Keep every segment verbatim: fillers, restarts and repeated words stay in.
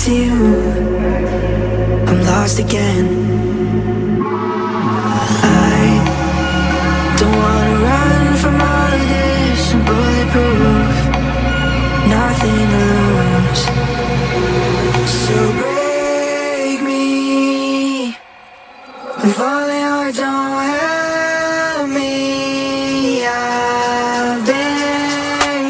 to you, I'm lost again. I don't wanna run from all of this. I'm bulletproof, nothing to lose. So break me, if only I don't help me. I've been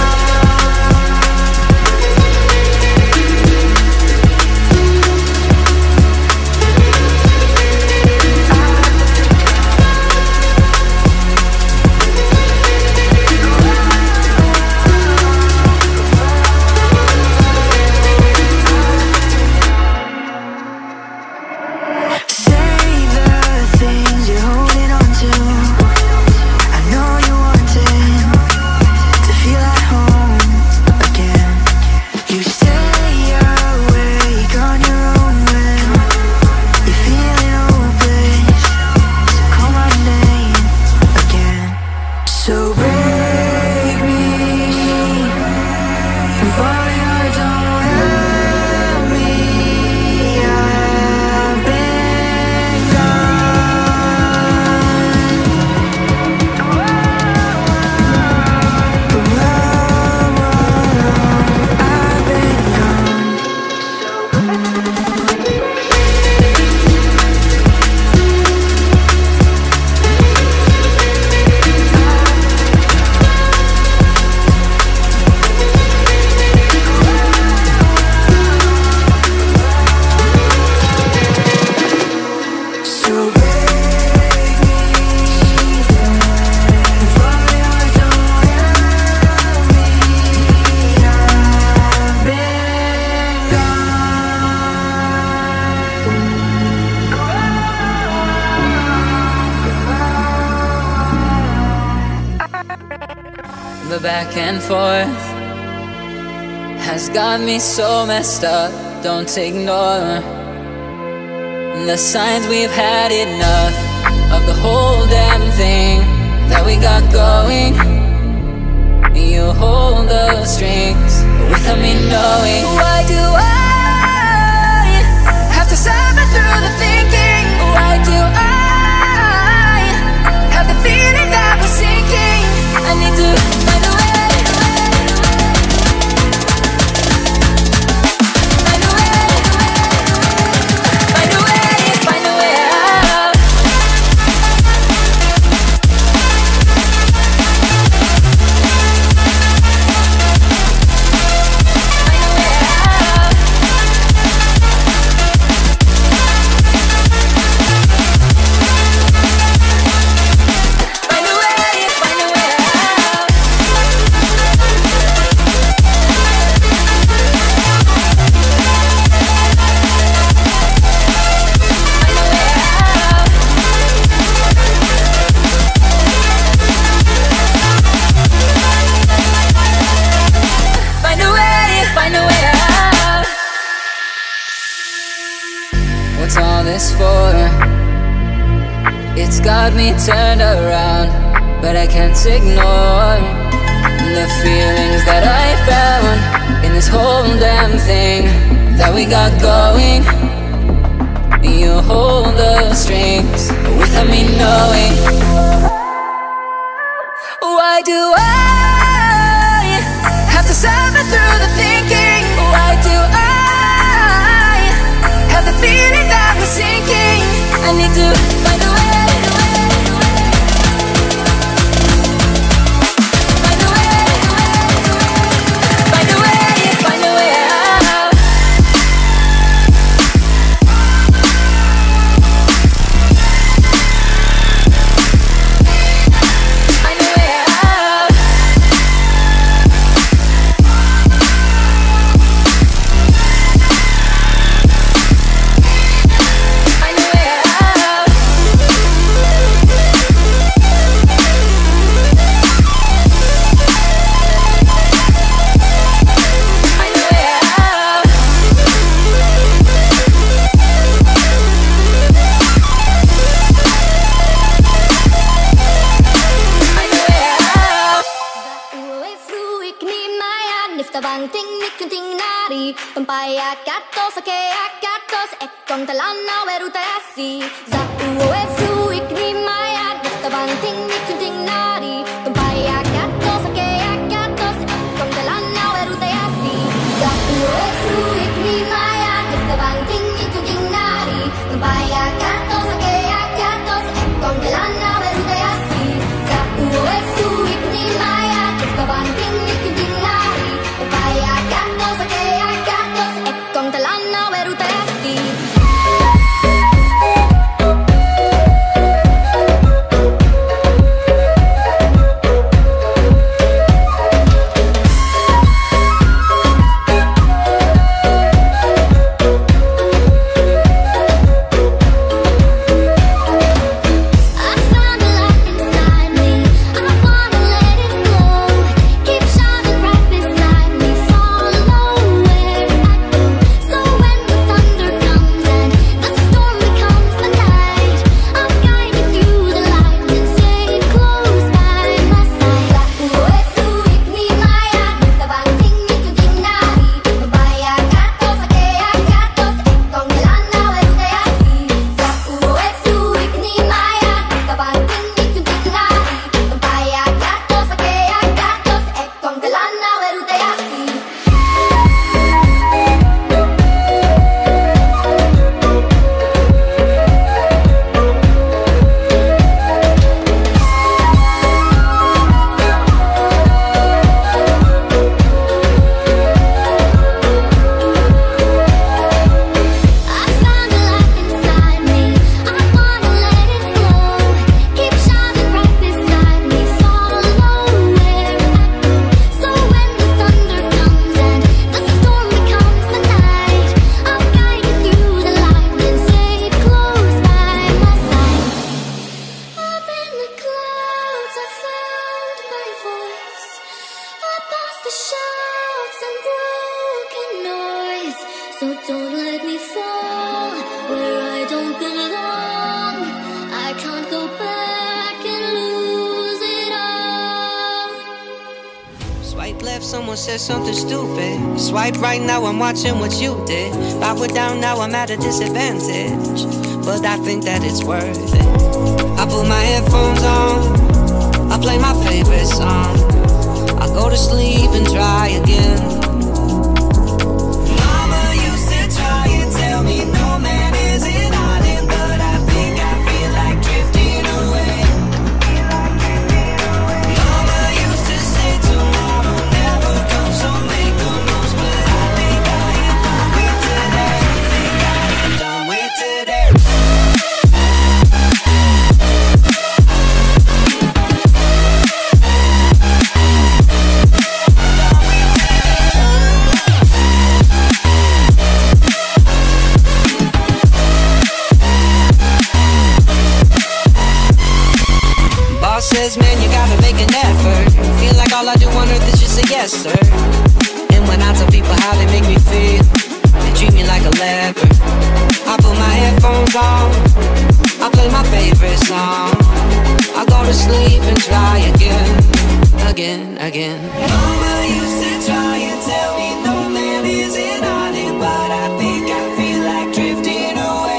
The back and forth has got me so messed up. Don't ignore the signs. We've had enough of the whole damn thing that we got going. You hold the strings without me knowing. Why do I have to suffer through the thinking? Why do I have the feeling that we're sinking? I need to find a way. Find a way. Find a way. Find a way out. Find a way out. Find a way. Find a way out. Find a way out. Find a way, find a way out. What's all this for? It's got me turned around, but I can't ignore the feelings that I found in this whole damn thing that we got going. You hold the strings without me knowing. Why do I have to suffer through the thinking? Why do I have the feeling that we're sinking? I need to find a way. Find a way. Find a way. Find a way out. Find a way out. denari, tumpay akatos, ake akatos, e kong talana werutayasi. Za uo e fruik ni maya, gusto banting ni kunting nari, tumpay akatos, ake akatos, e kong talana werutayasi. Za uo e fruik ni maya, gusto banting ni kunting nari, tumpay akatos, ake akatos, e kong talana werutayasi. Za uo e fruik ni maya, gusto banting ni kunting nari, tumpay akatos, ake akatos, e kong talana werutayasi. So don't let me fall where I don't belong. I can't go back and lose it all. Swipe left, someone said something stupid. Swipe right, now I'm watching what you did. Backward down, now I'm at a disadvantage, but I think that it's worth it. I put my headphones on, I play my favorite song, I go to sleep and try again. Says, man, you gotta make an effort. Feel like all I do on earth is just say yes, sir. And when I tell people how they make me feel, they treat me like a leper. I put my headphones on, I play my favorite song, I go to sleep and try again, again, again. Mama used to try and tell me no man is an island, but I think I feel like drifting away.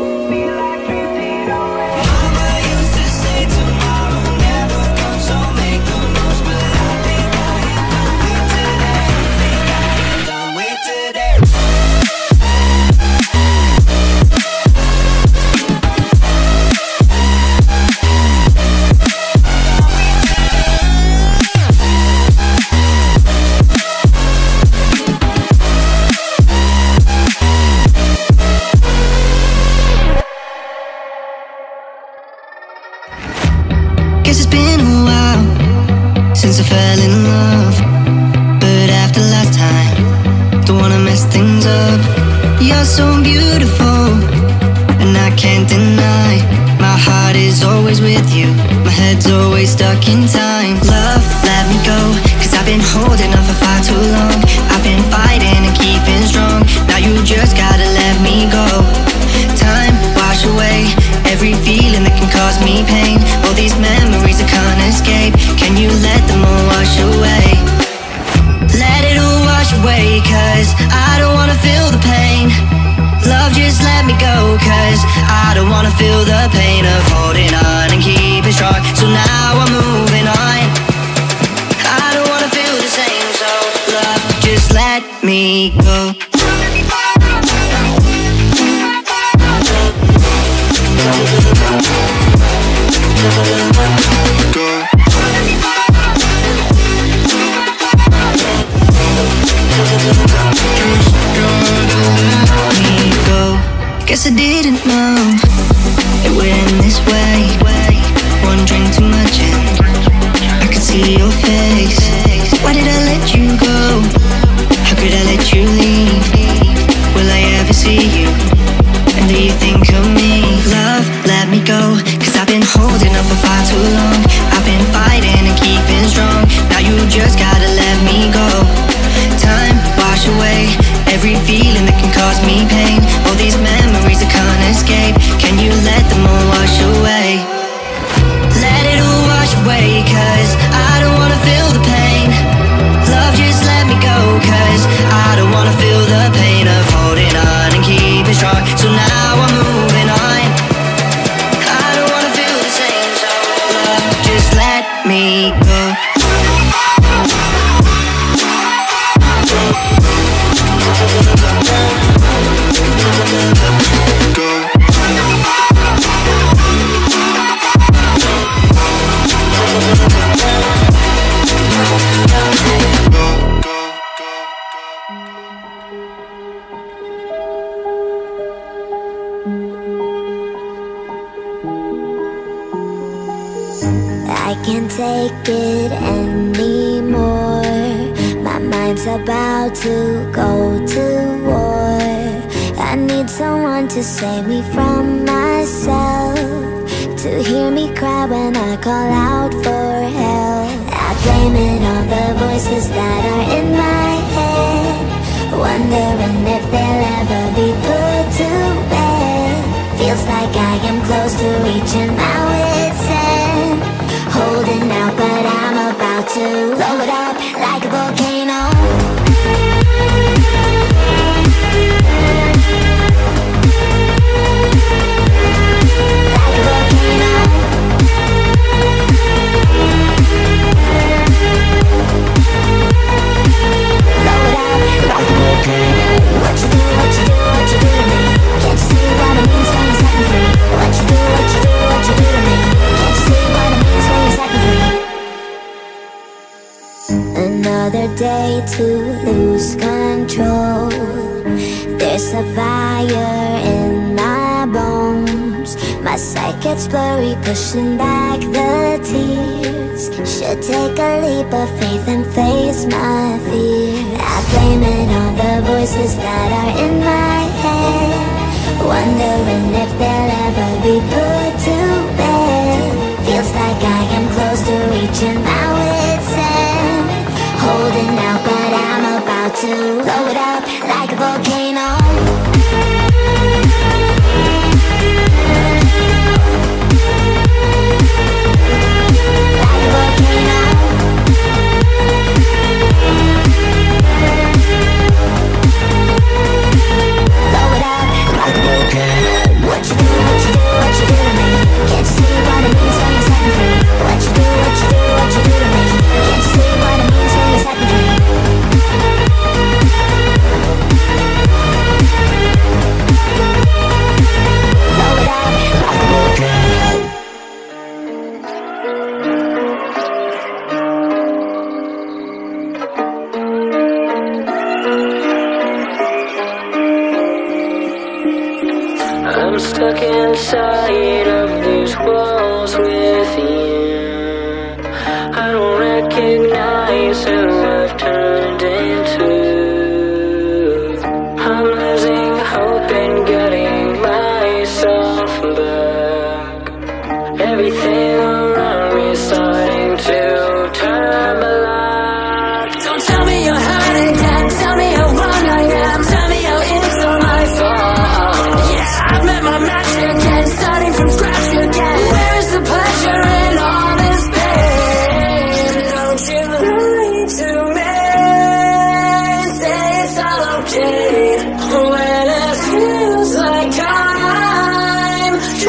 It's been a while since I fell in love, but after last time, don't wanna mess things up. You're so beautiful, and I can't deny, my heart is always with you, my head's always stuck in time. Love, let me go, cause I've been holding on for far too long. I've been fighting and keeping strong, now you just gotta let me go. Time, wash away every feeling that can cause me pain. All these memories I can't escape, can you let them all wash away? Let it all wash away, cause I don't don't wanna feel the pain of holding on and keeping strong. So now I'm moving on. I don't wanna feel the same, so love, just let me go. Guess I didn't know it would end this way. One drink too much and I could see your face. Why did I let you go? How could I let you leave? Will I ever see you? And do you think of me? Love, let me go, cause I've been holding up for far too long. I've been fighting and keeping strong. Now you just gotta let me go. Time, wash away every feeling that can cause me pain. All these memories I can't escape. Can you let them all wash away? Let it all wash away, cause I don't wanna feel the pain. Love, just let me go, cause I don't wanna feel the pain of holding on and keeping strong. So now I'm moving on. I don't wanna feel the same, so love, just let me go. I can't take it anymore. My mind's about to go to war. I need someone to save me from myself, to hear me cry when I call out for help. I blame it on the voices that are in my head, wondering if they'll ever be put to bed. Feels like I am close to reaching my wit's end, holding out but I'm about to blow it up like a volcano. Another day to lose control. There's a fire in my bones. My sight gets blurry, pushing back the tears. Should take a leap of faith and face my fear. I blame it on the voices that are in my head, wondering if they'll ever be put to bed. Feels like I am close to reaching my wit's end, holding out but I'm about to blow it up like a volcano. Like a volcano. Blow it up like a volcano. What you do, what you do, what you do to me? Can't you see what it means when you're setting free? What you do, what you do, what you do to me? Can't you see what it means when you're setting free? Blow it up like a volcano. I'm stuck inside of these walls with you. I don't recognize who I've turned into. I'm losing hope and getting myself back. Everything around me is starting to turn black. Don't tell me you're hiding, can't tell me how wrong I am. Tell me how it's all my fault. Yeah, I've met my match again, starting from scratch again. Where is the pleasure in all this pain? Don't you lie to me, say it's all okay, when it feels like I'm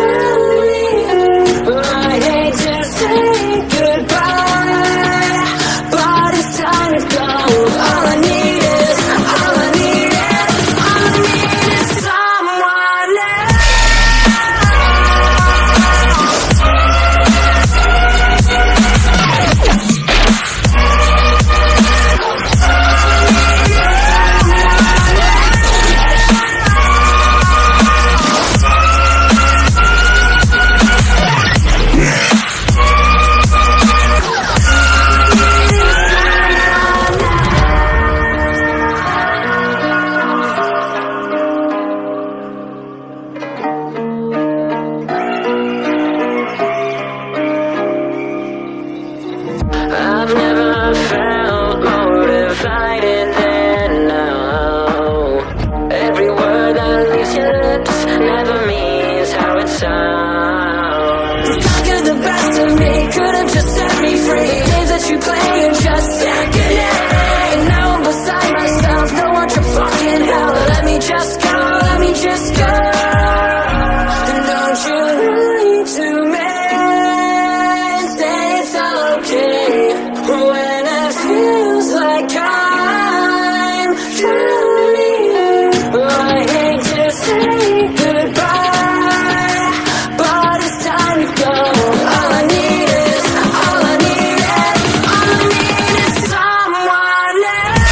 could have just set me free. The games that you play are just secondary. And now I'm beside myself, no one can fucking help. Let me just go, let me just go. And don't you lie to me, say it's okay when it feels like I'm drowning. I hate to say goodbye, but it's time to go. All I need is, all I need is, all I need is someone else.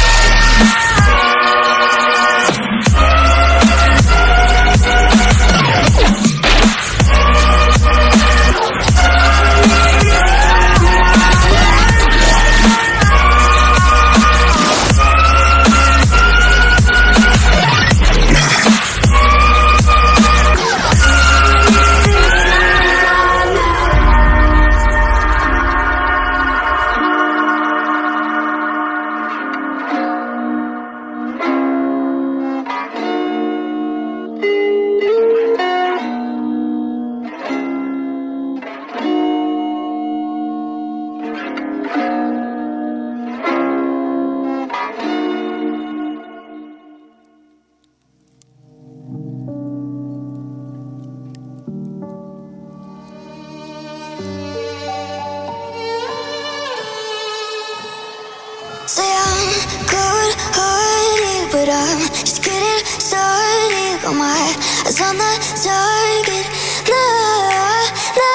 Say I'm good-hearted, but I'm just getting started. Got my eyes on the target. No, no.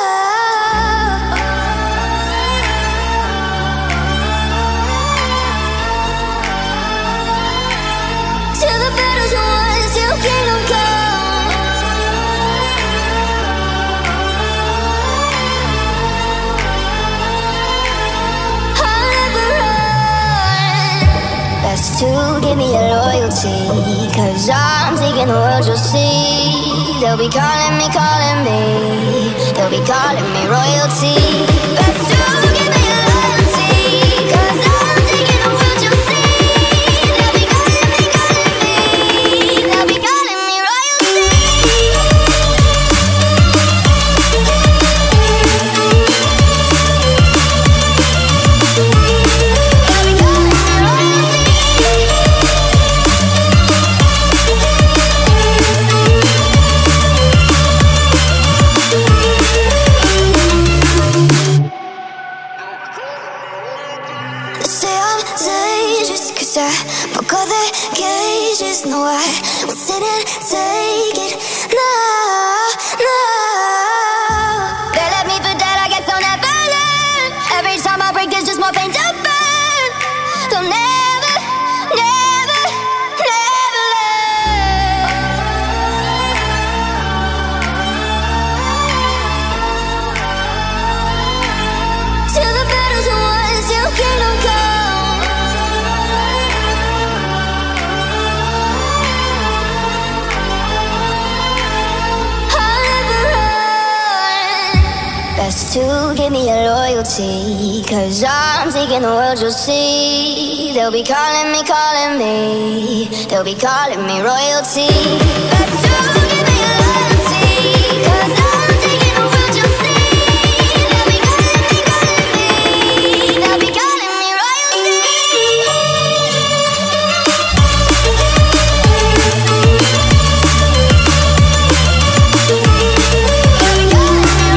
Till the battle's won, till kingdom come. I'll never run. Best to give me your loyalty, 'cause I'm taking the world, you'll see. They'll be calling me, calling me. They'll be calling me royalty. Best to give me your loyalty, 'cause I'm taking the world, you'll see. They'll be calling me, calling me. They'll be calling me royalty. They'll be calling me royalty. They say I'm dangerous 'cause I broke all their cages. No, I won't sit and take it. No, no. They left me for dead, I guess I'll never learn. Every time I break, there's just more pain to burn. They'll never, never, never learn. Till the battle's won, till kingdom come. I'll never run. Best to give me your loyalty, 'cause I'm taking the world, you'll see. They'll be calling me, calling me. They'll be calling me royalty. Best to give me your loyalty, 'cause I'm taking the world, you'll see. They'll be calling me, calling me. They'll be calling me royalty. They'll be calling me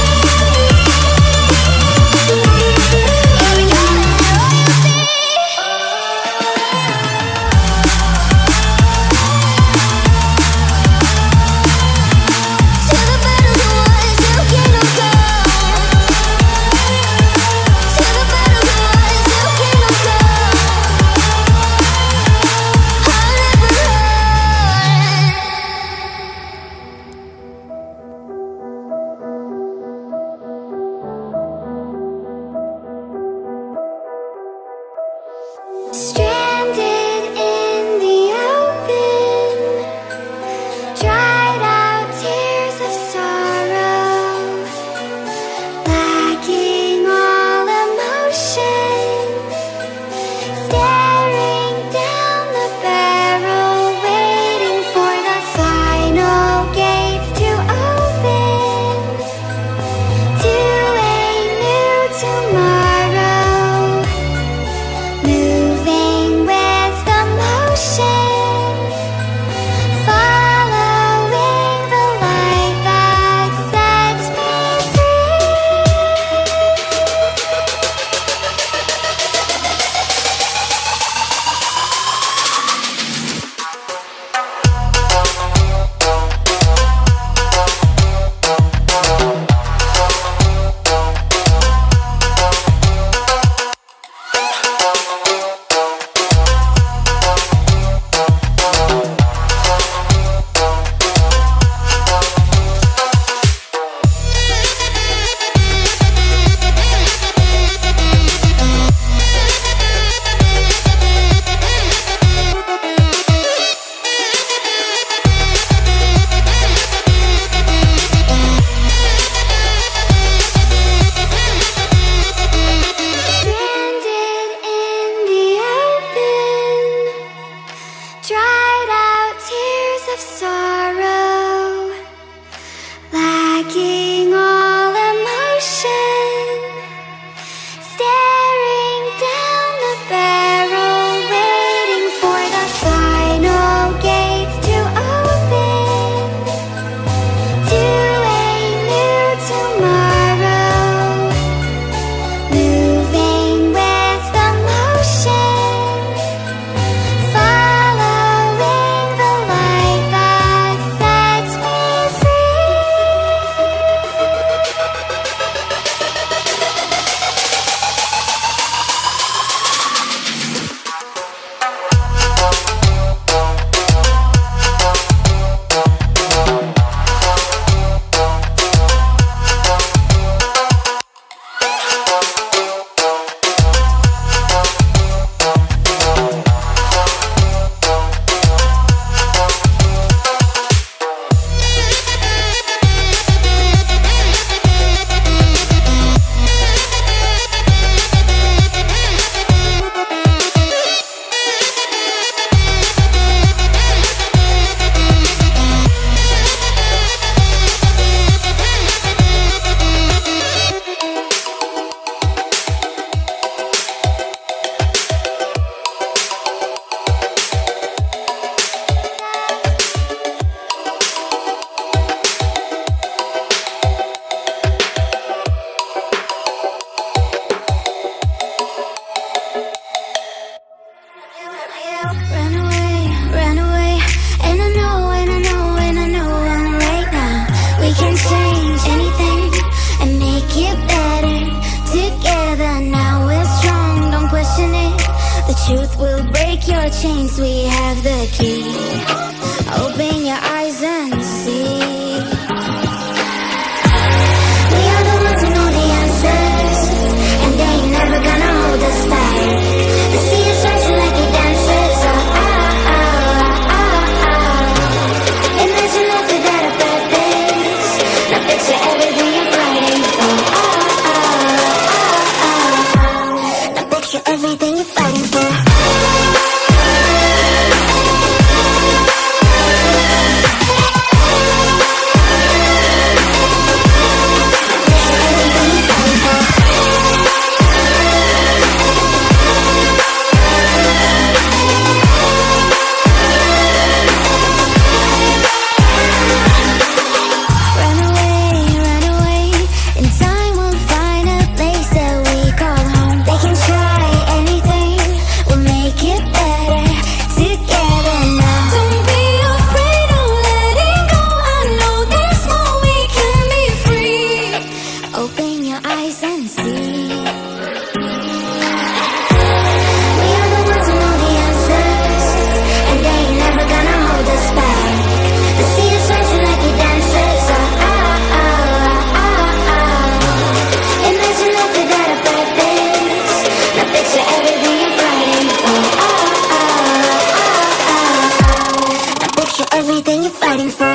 royalty. your chains, we have the key. Open your eyes and see. We are the ones who know the answers, and they ain't never gonna hold us back. The sea is rising like it dances. Oh, ah, ah, ah, ah. Imagine life without a purpose. Now picture everything you're fighting for. Ah, ah, ah, ah. Now picture everything you're fighting for. Everything you're fighting for.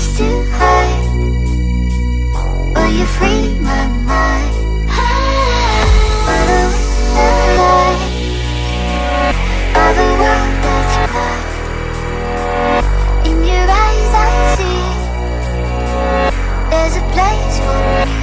reach too high? Will you free my mind? By the window light, by the world that's bright. In your eyes I see there's a place for you.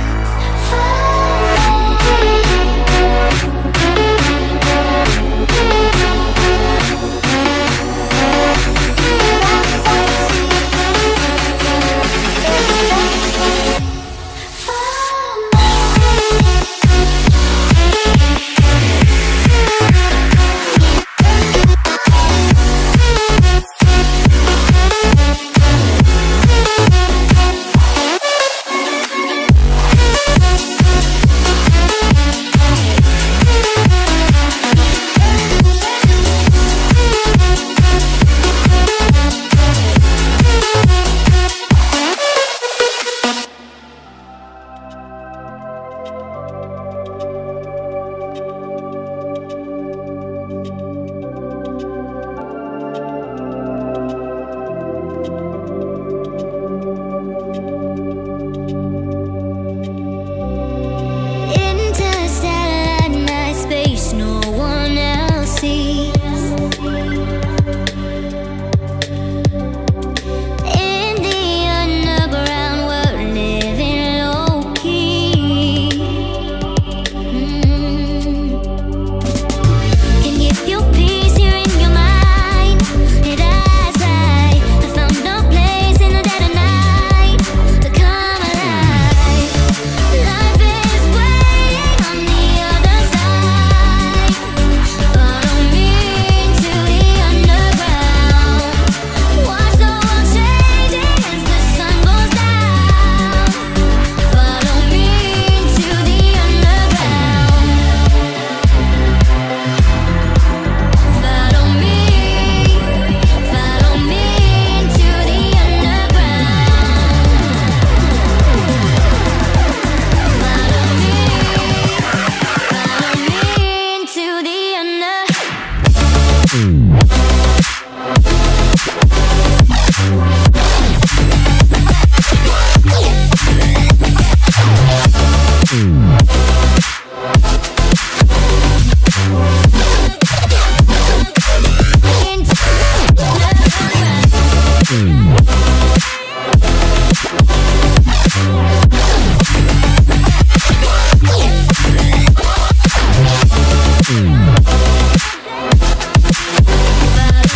But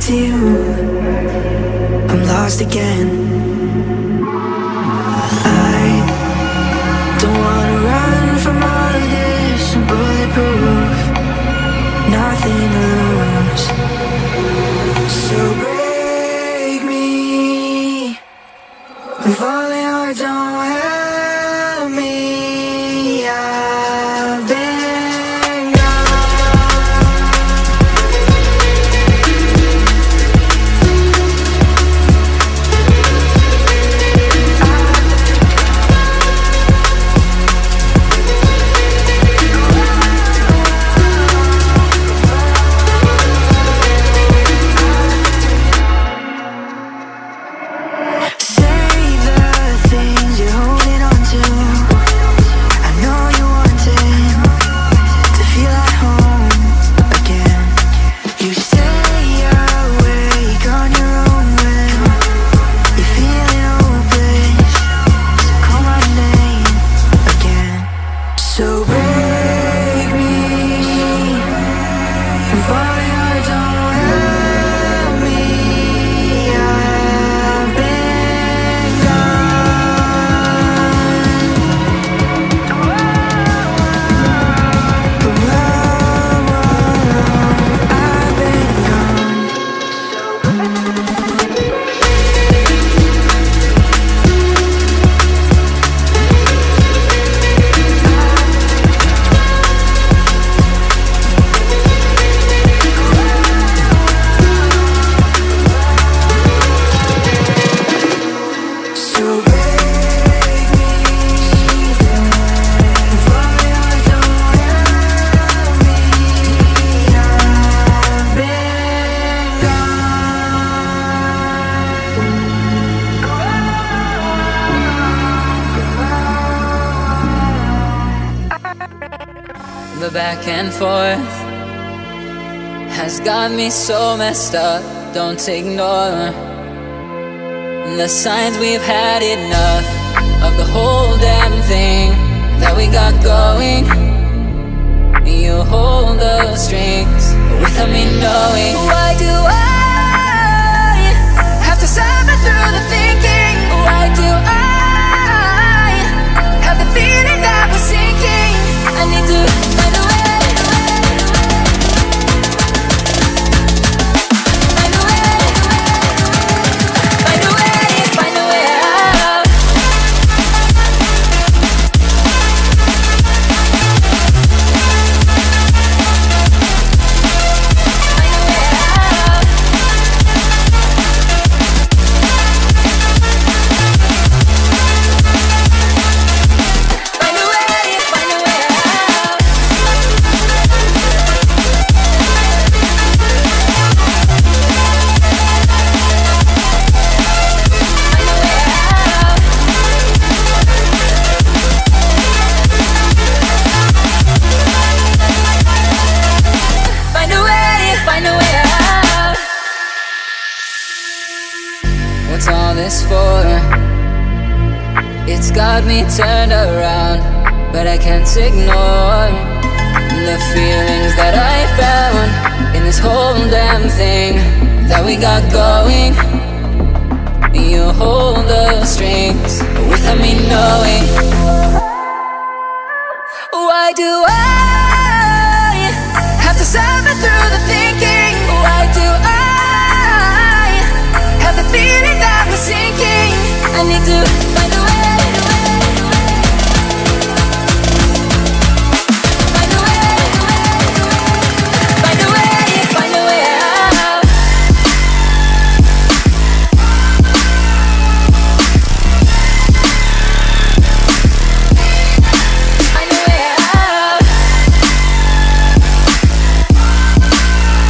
to you, I'm lost again. I don't wanna run from all of this. I'm bulletproof, nothing to lose. So break me. The falling heart don't help me. I've been The back and forth has got me so messed up. Don't ignore the signs. We've had enough of the whole damn thing that we got going. You hold the strings without me knowing. Why do I have to suffer through the thinking? Why do I have the feeling that we're sinking? I need to find a way, find a way, find a way, find a way out. Find a way, find a way out. Find a way, find a way out. What's all this for? It's got me turned around, but I can't ignore the feelings that I found in this whole damn thing that we got going. You hold the strings without me knowing. Why do I have to suffer through the thinking? Why do I have the feeling that we're sinking? I need to find a way, find a way, find a way, find a way out. Find a way out.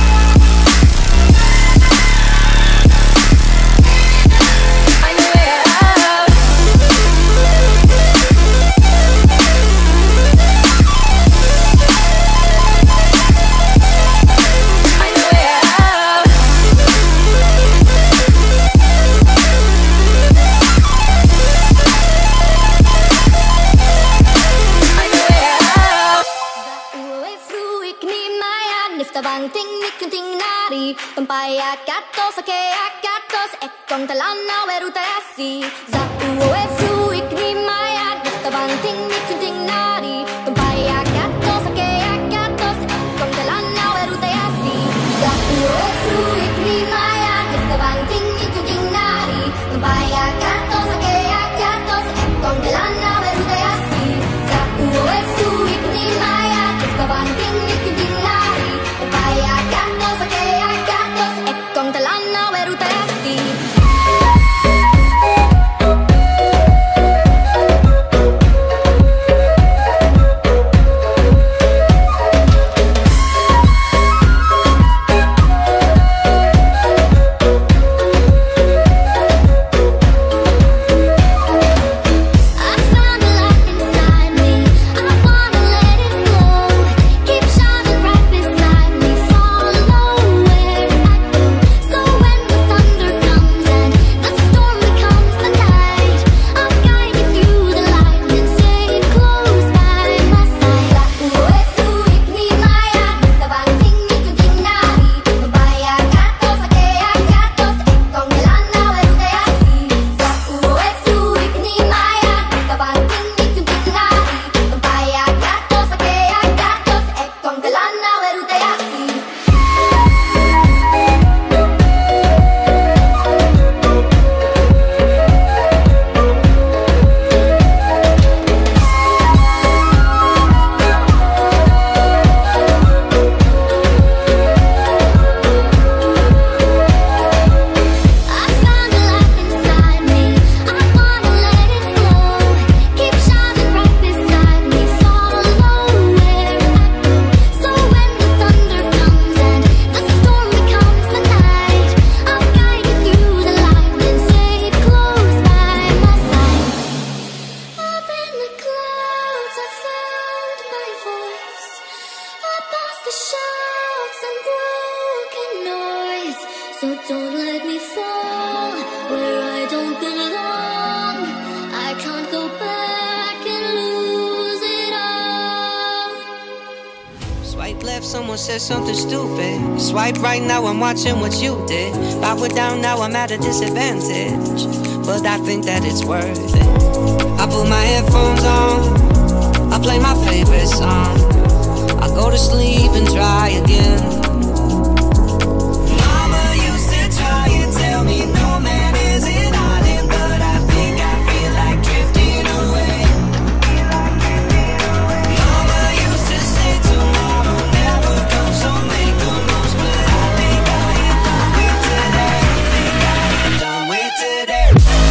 continuare. Pampai accatto, sake accatto, e con te l'anna verutessi. Za uo e fruik ni maya, basta banting ni continuare. Pampai accatto, sake accatto, e con te l'anna verutessi. Za uo e fruik ni maya, basta banting ni continuare. Pampai accatto, sake accatto, e con te l'anna verutessi. Za uo e fruik ni maya, basta banting ni continuare. Pampai accatto, sake accatto, e con te l'anna verutessi. So don't let me fall where I don't belong. I can't go back and lose it all. Swipe left, someone said something stupid. Swipe right, now I'm watching what you did. Power down, now I'm at a disadvantage, but I think that it's worth it. I put my headphones on, I play my favorite song, I go to sleep and try again. Tell me no man is an island, but I think I feel like drifting away. Mama used to say tomorrow never comes, so make the most, but I think I am done with today. Think I am done with today.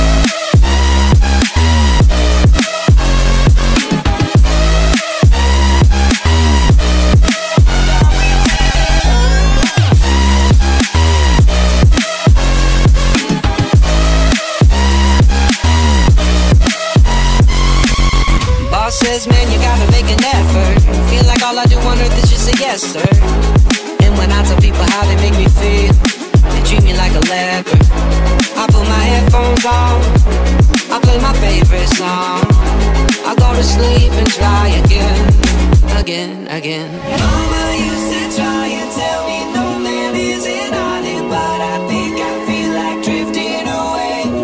Says, man, you gotta make an effort. Feel like all I do on earth is just say yes, sir. And when I tell people how they make me feel, they treat me like a leper. I put my headphones on, I play my favorite song, I go to sleep and try again, again, again. Mama used to try and tell me no man is an island, but I think I feel like drifting away.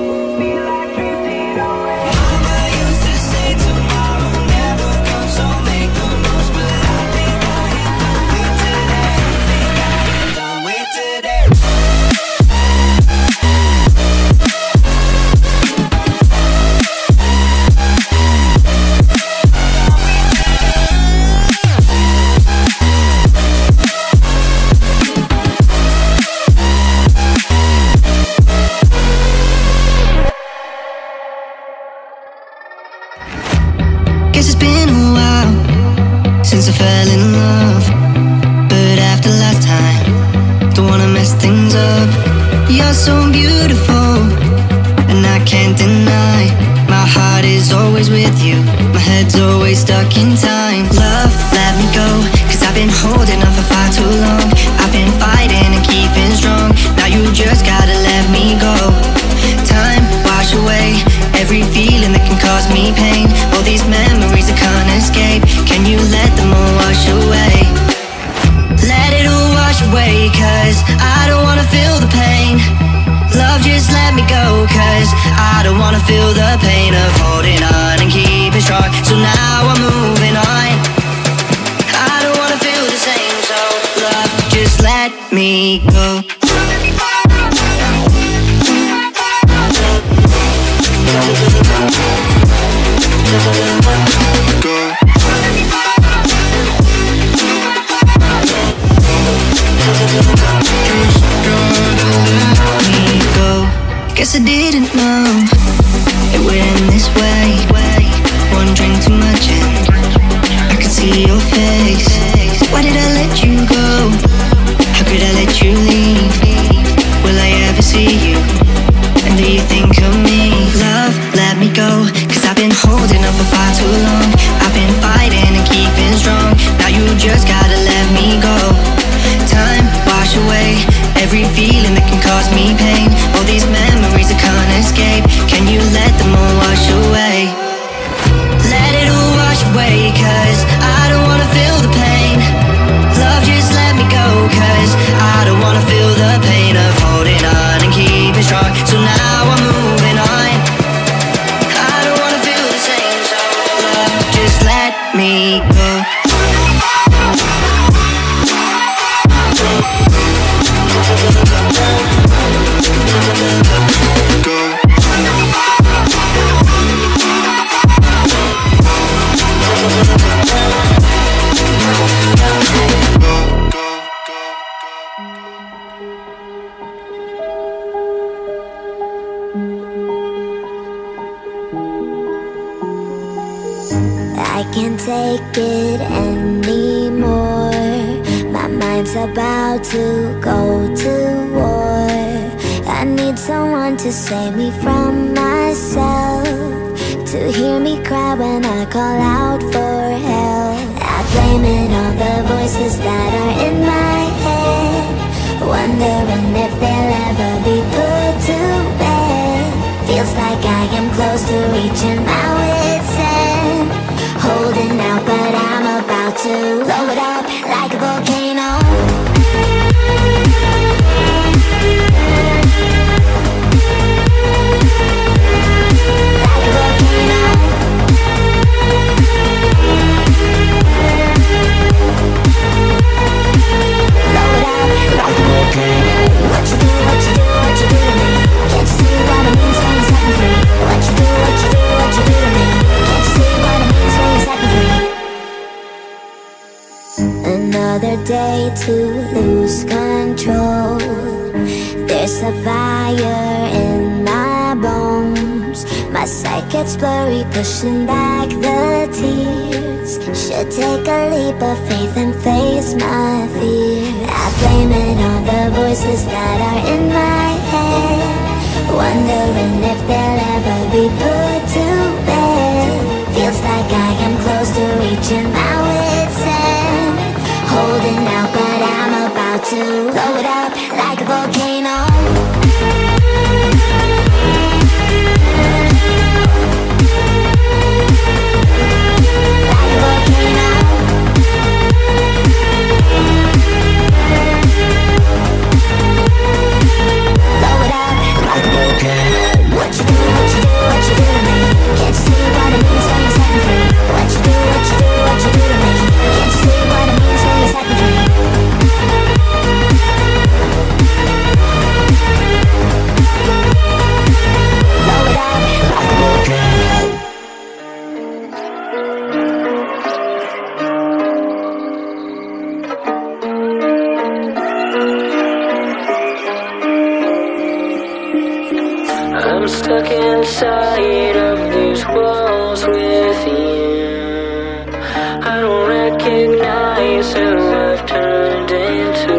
Guess it's been a while since I fell in love, but after last time, don't wanna mess things up. You're so beautiful, and I can't deny, my heart is always with you, my head's always stuck in time. Love, let me go, cause I've been holding on for far too long. I've been fighting and keeping strong, now you just gotta let me go. Time, wash away every feeling that can cause me pain. All these memories I can't escape, can you let them all wash away? Let it all wash away, cause I don't wanna feel the pain. Love, just let me go, cause I don't wanna feel the pain of holding on and keeping strong. So now I'm moving on. I don't wanna feel the same, so love, just let me go. Guess I didn't know it would end this way. One drink too much and I could see your face. Why did I let you go? How could I let you leave? Will I ever see you? And do you think of me? Love, let me go, cause I've been holding up for far too long. I've been fighting and keeping strong. Now you just gotta let me go. Time, wash away every feeling that can cause me pain. All these memories I can't escape. Can you let them all wash away? Let it all wash away, cause I don't wanna feel the pain. Love, just let me go, cause I don't wanna feel the pain of holding on and keeping strong. So now I'm moving on. I don't wanna feel the same, so love, just let me go. I can't take it anymore. My mind's about to go to war. I need someone to save me from myself, to hear me cry when I call out for help. I blame it on the voices that are in my head, wondering if they'll ever be put to bed. Feels like I am close to reaching my wit's end, holding out but I'm about to blow it up like a volcano. Another day to lose control. There's a fire in my bones. My sight gets blurry, pushing back the tears. Should take a leap of faith and face my fear. I blame it on the voices that are in my head, wondering if they'll ever be put to bed. Feels like I am close to reaching my wit's end, holding out but I'm about to blow it up like a volcano. Like a volcano. Blow it up like a volcano. What you do, what you do, what you do to me? Can't you see what it means when you're setting free? What you do, what you do, what you do to me? Can't you see what it means when you're setting free? Blow it up like a volcano. I'm stuck inside of these walls with you. I don't recognize who I've turned into.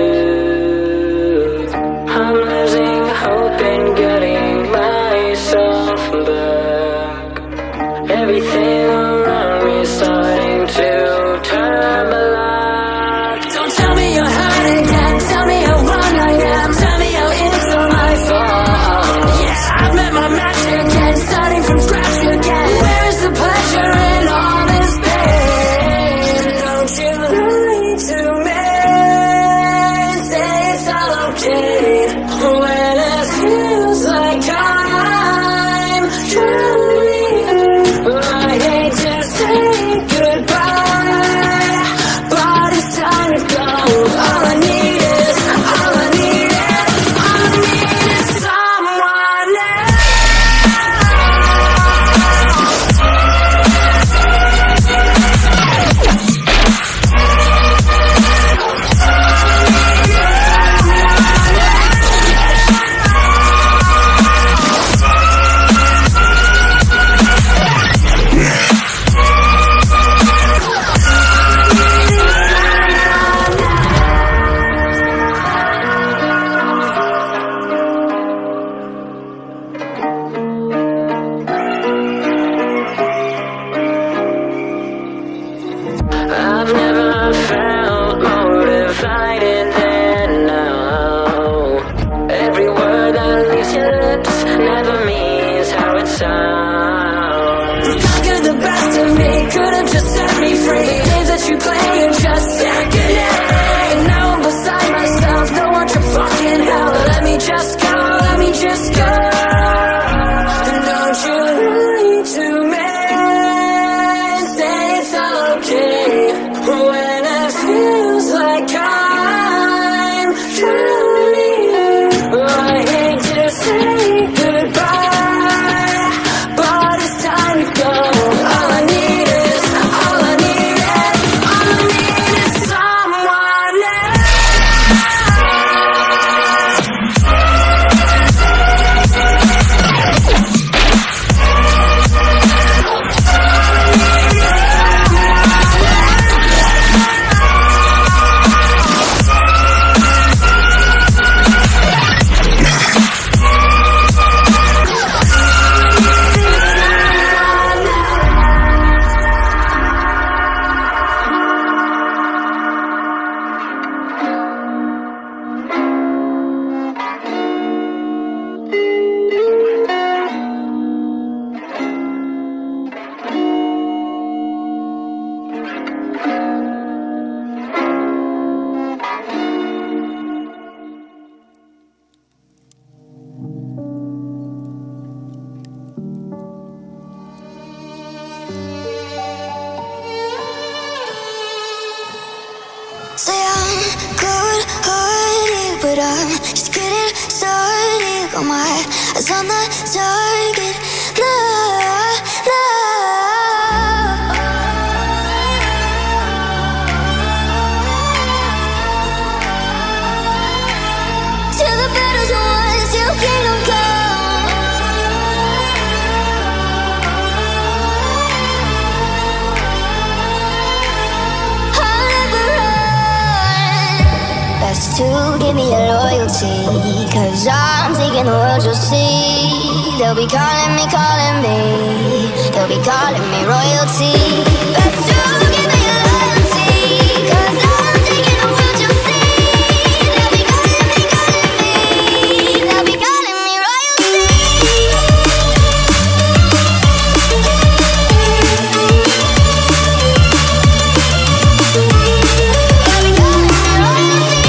I'm losing hope and getting myself back. Everything around me is starting to turn black. Don't tell me you're hiding again. Tell me how wrong I am. Tell me how it's all my fault. Yeah, I've met my match again, starting from scratch again. Where's the pleasure in all this pain? Don't you lie to okay when it feels like I'm drowning. I hate to say goodbye, but it's time to go. All I need is, all I need is, all I need is someone else. I've never felt more divided than now. Every word that leaves your lips never means how it sounds. Stuck in the best of me, could've just set me free. The games that you play are just second hand. Now I'm beside myself, no one to fucking hell. Let me just go, let me just go. And don't you lie to me. When it feels like I'm drowning, I hate to say goodbye, but it's time to go. All I need is, all I need is, all I need is someone else. Say I'm good-hearted, but I'm just getting started. Got my eyes on the target. No, no. Till the battle's won, till kingdom come. I'll never run. Best to give me your loyalty, 'cause I'm taking the world, you'll see. They'll be calling me, calling me. They'll be calling me royalty. Best to give me your loyalty, 'cause I'm taking the world, you'll see. They'll be calling me, calling me. They'll be calling me royalty. They'll be calling me royalty.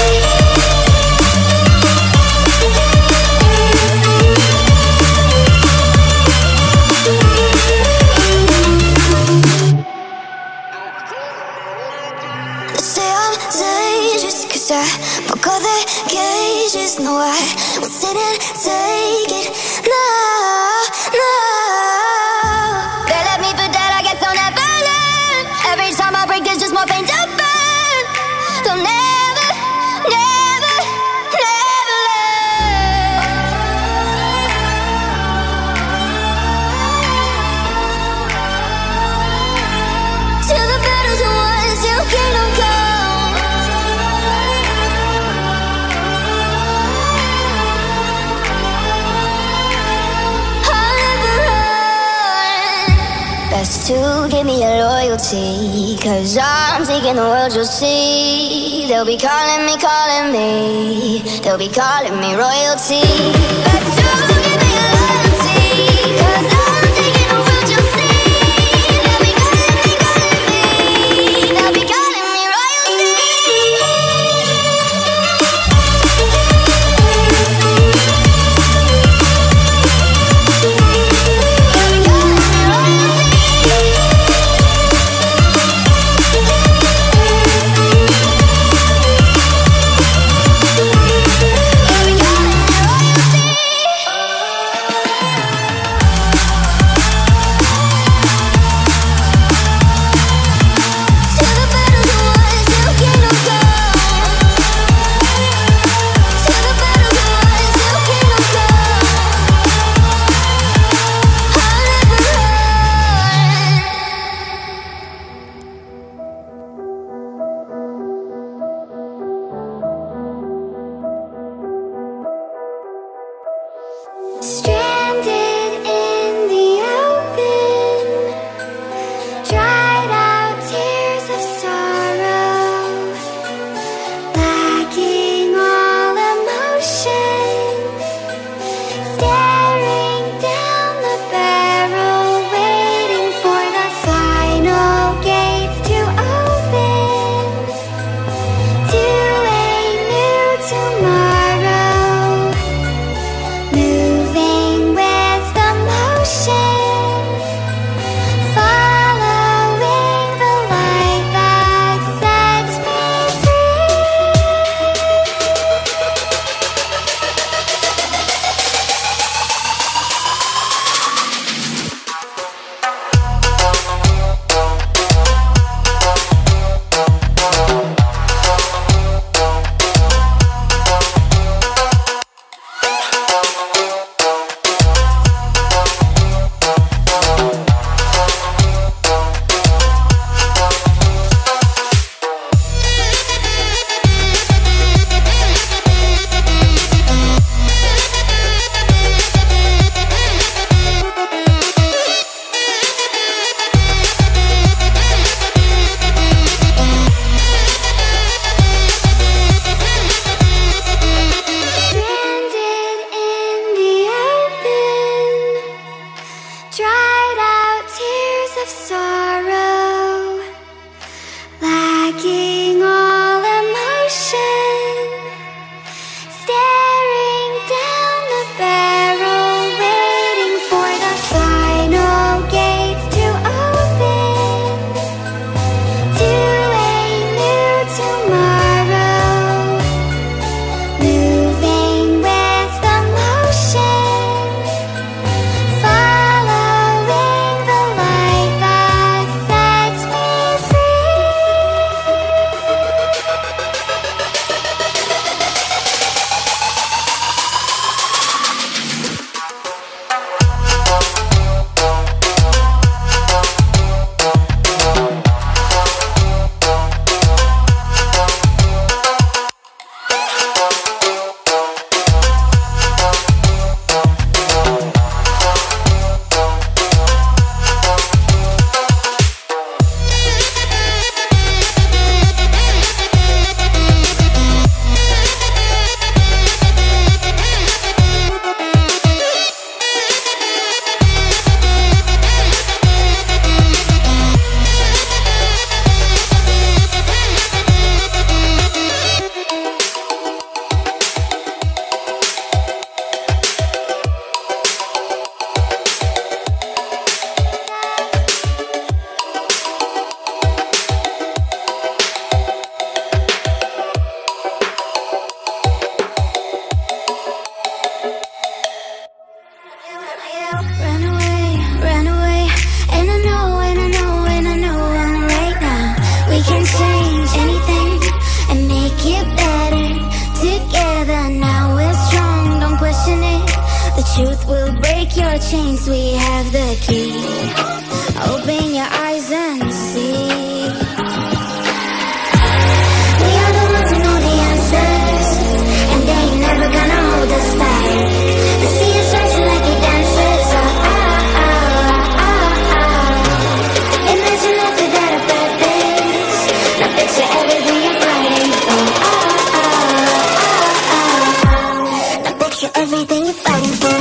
They say I'm dangerous, 'cause I broke all the cages. No, I won't sit and take it. No, no. They left me for dead, I guess I'll never learn. Every time I break, there's just more pain to burn. They'll never, never, never learn. Till the battle's won, till kingdom come. I'll never run. Best to give me your loyalty, 'cause I'm taking the world, you'll see. They'll be calling me, calling me. They'll be calling me royalty. Best to give me your loyalty, 'cause I'm taking the world, you'll see. They'll be calling me, calling me. They'll be calling me royalty. truth will break your chains. We have the key. Open your eyes and see. We are the ones who know the answers, and they ain't never gonna hold us back. The sea is rising like it dances. Oh, oh, oh, oh, oh. Imagine life without a purpose. Now picture everything you're fighting for. Oh, oh, oh, oh. Now picture everything you're fighting for.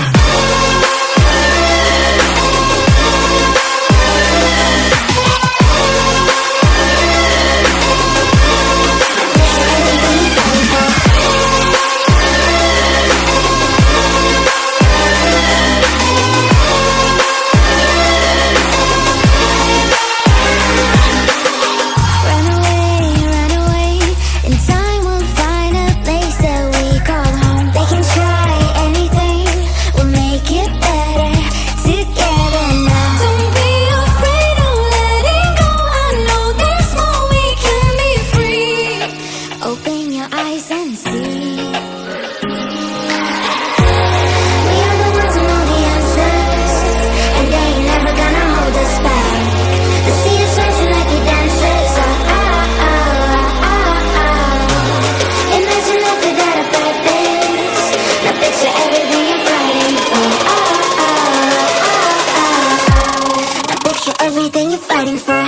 Everything you're fighting for.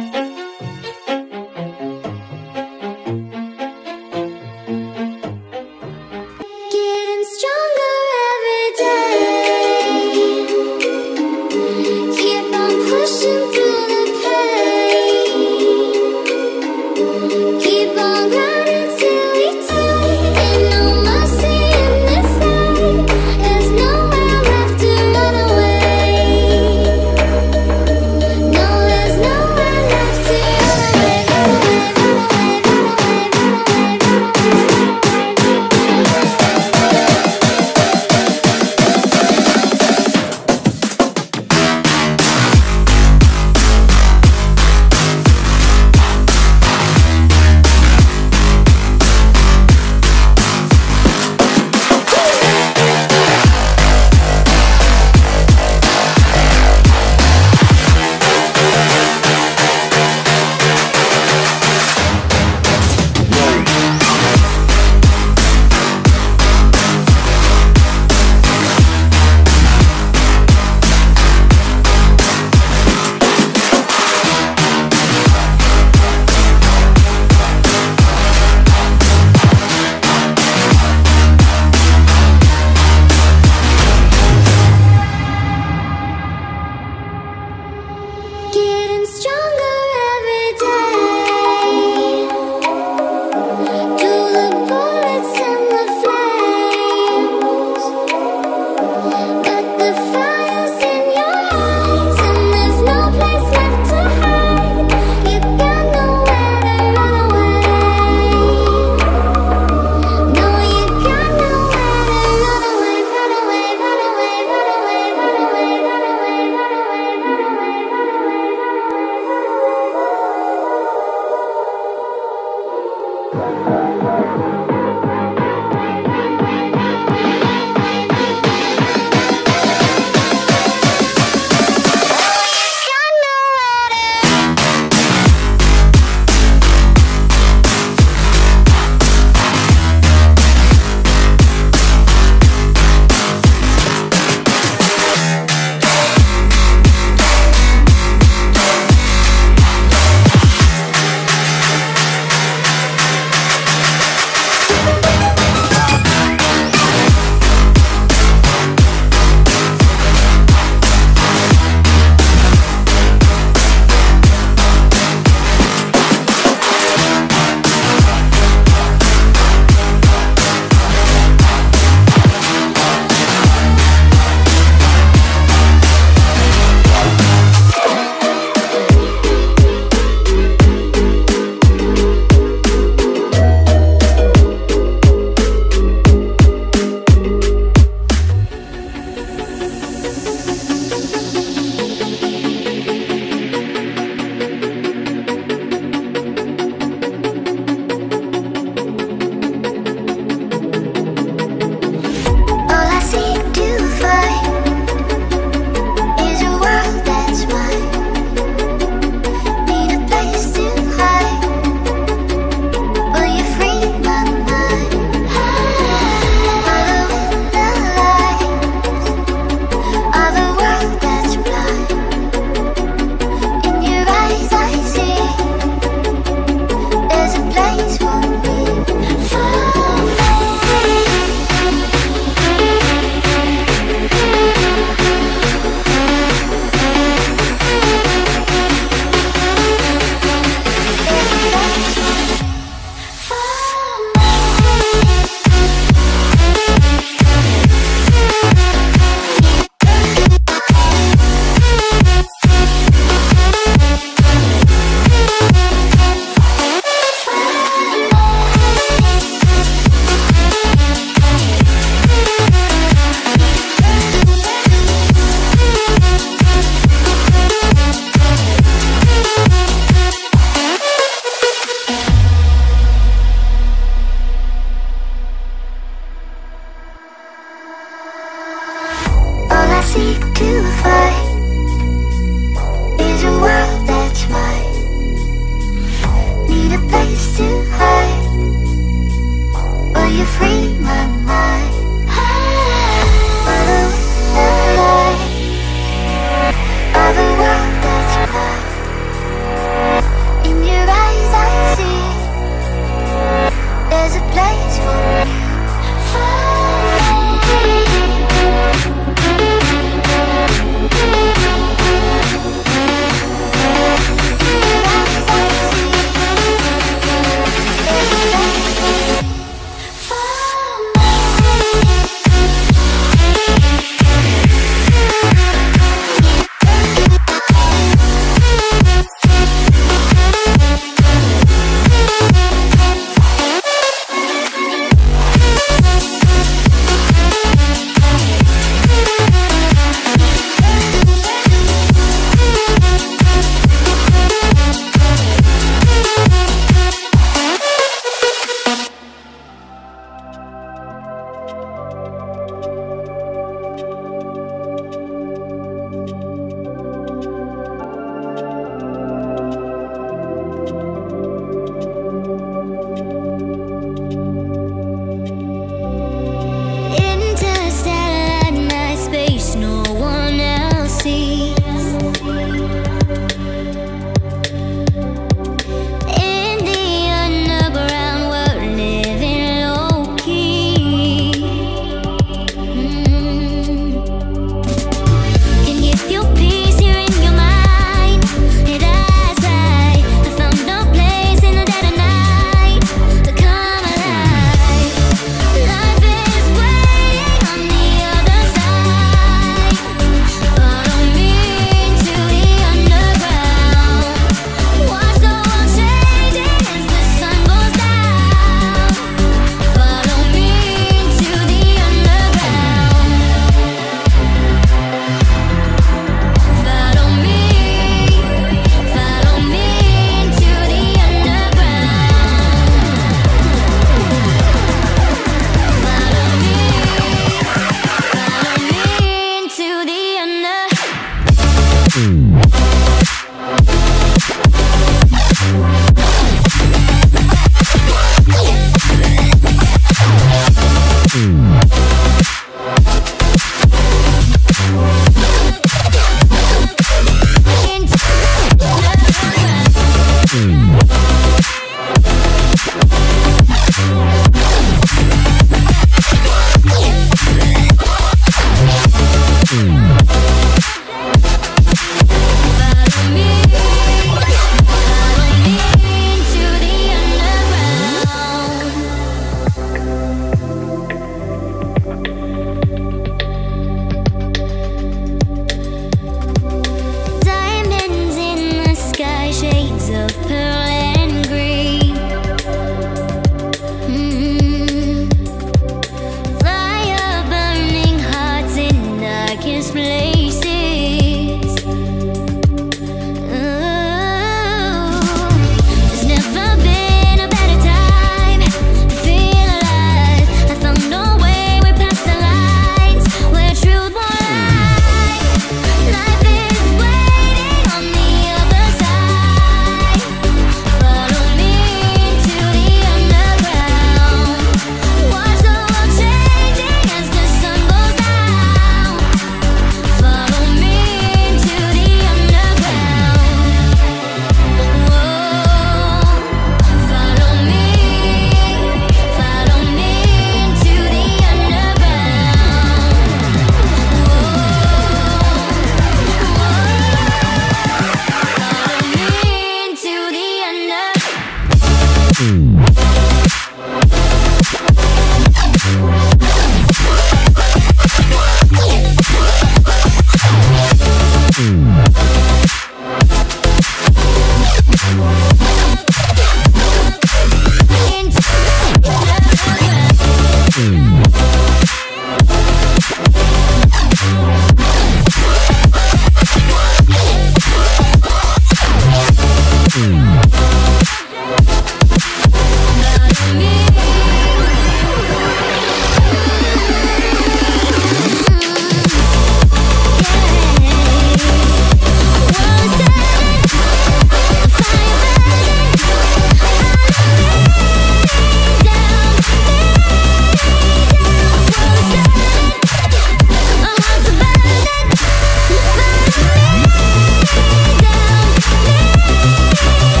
Down,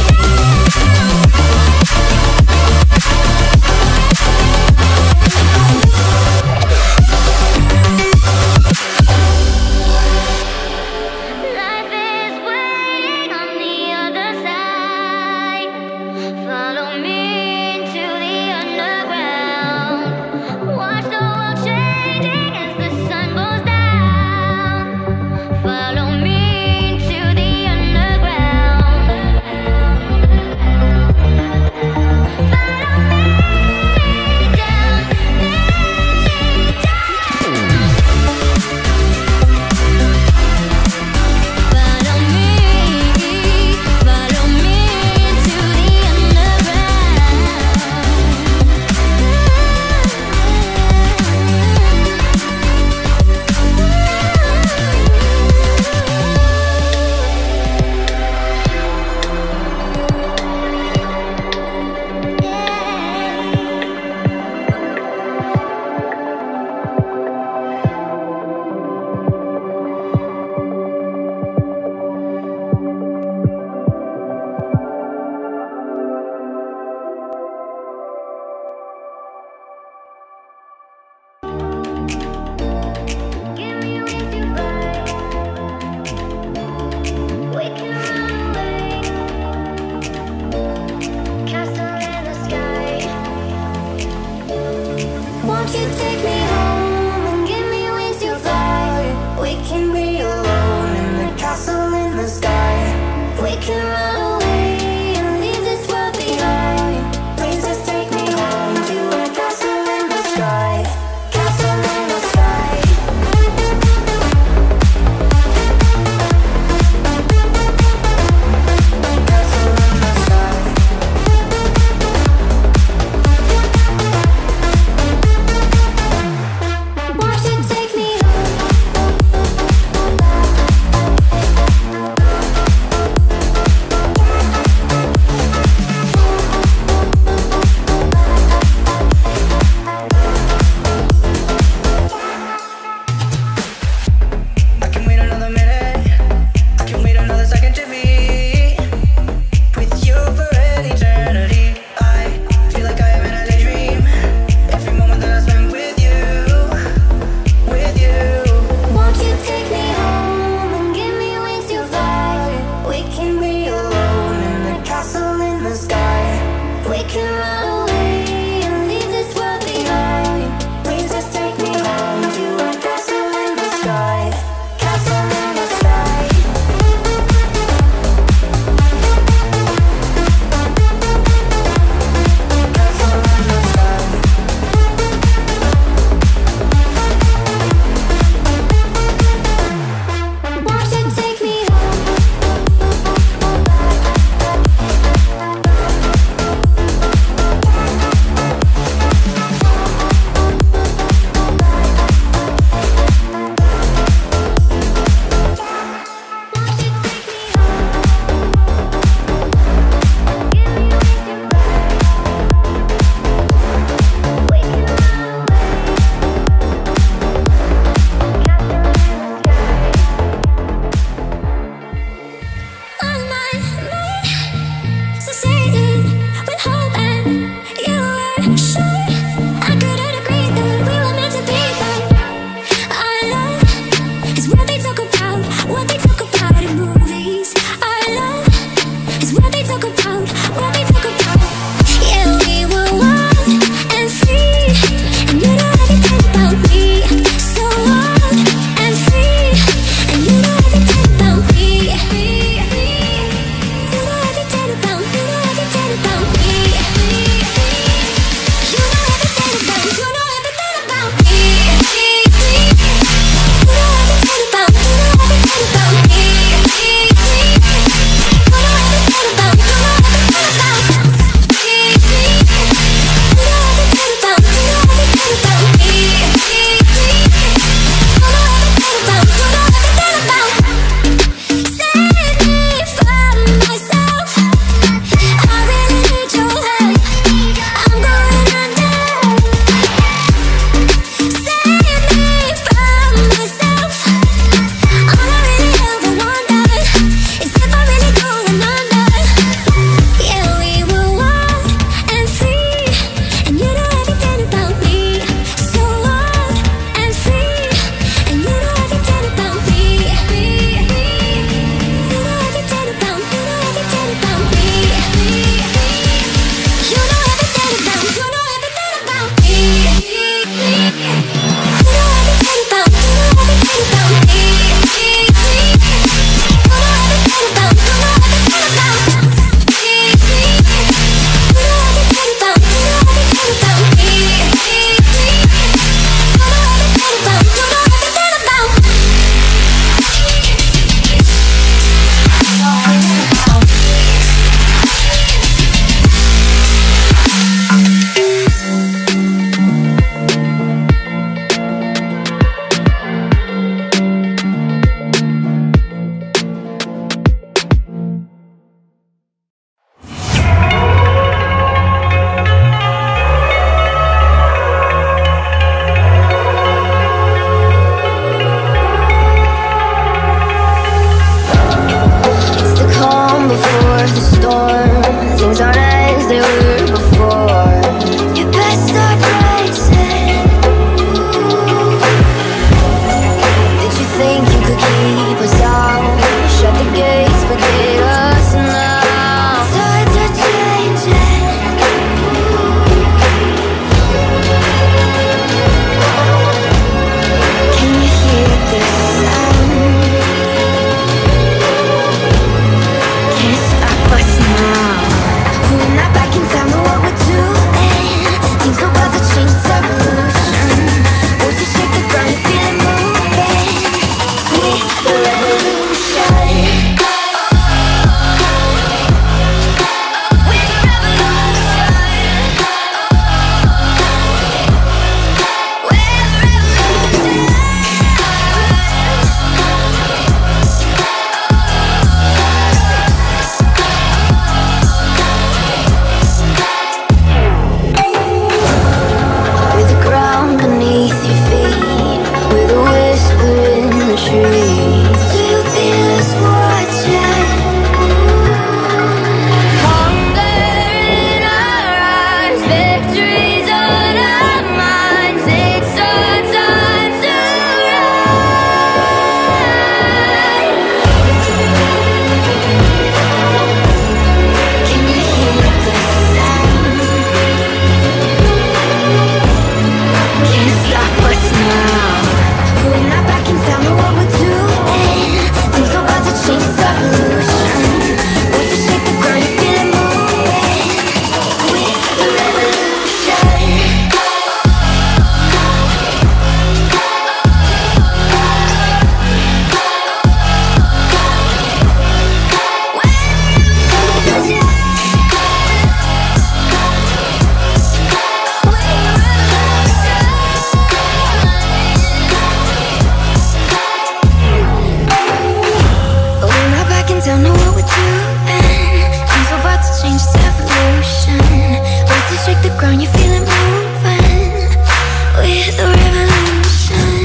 don't know what we're doing. Time's about to change its evolution. Wait to shake the ground, you feel it moving with the revolution.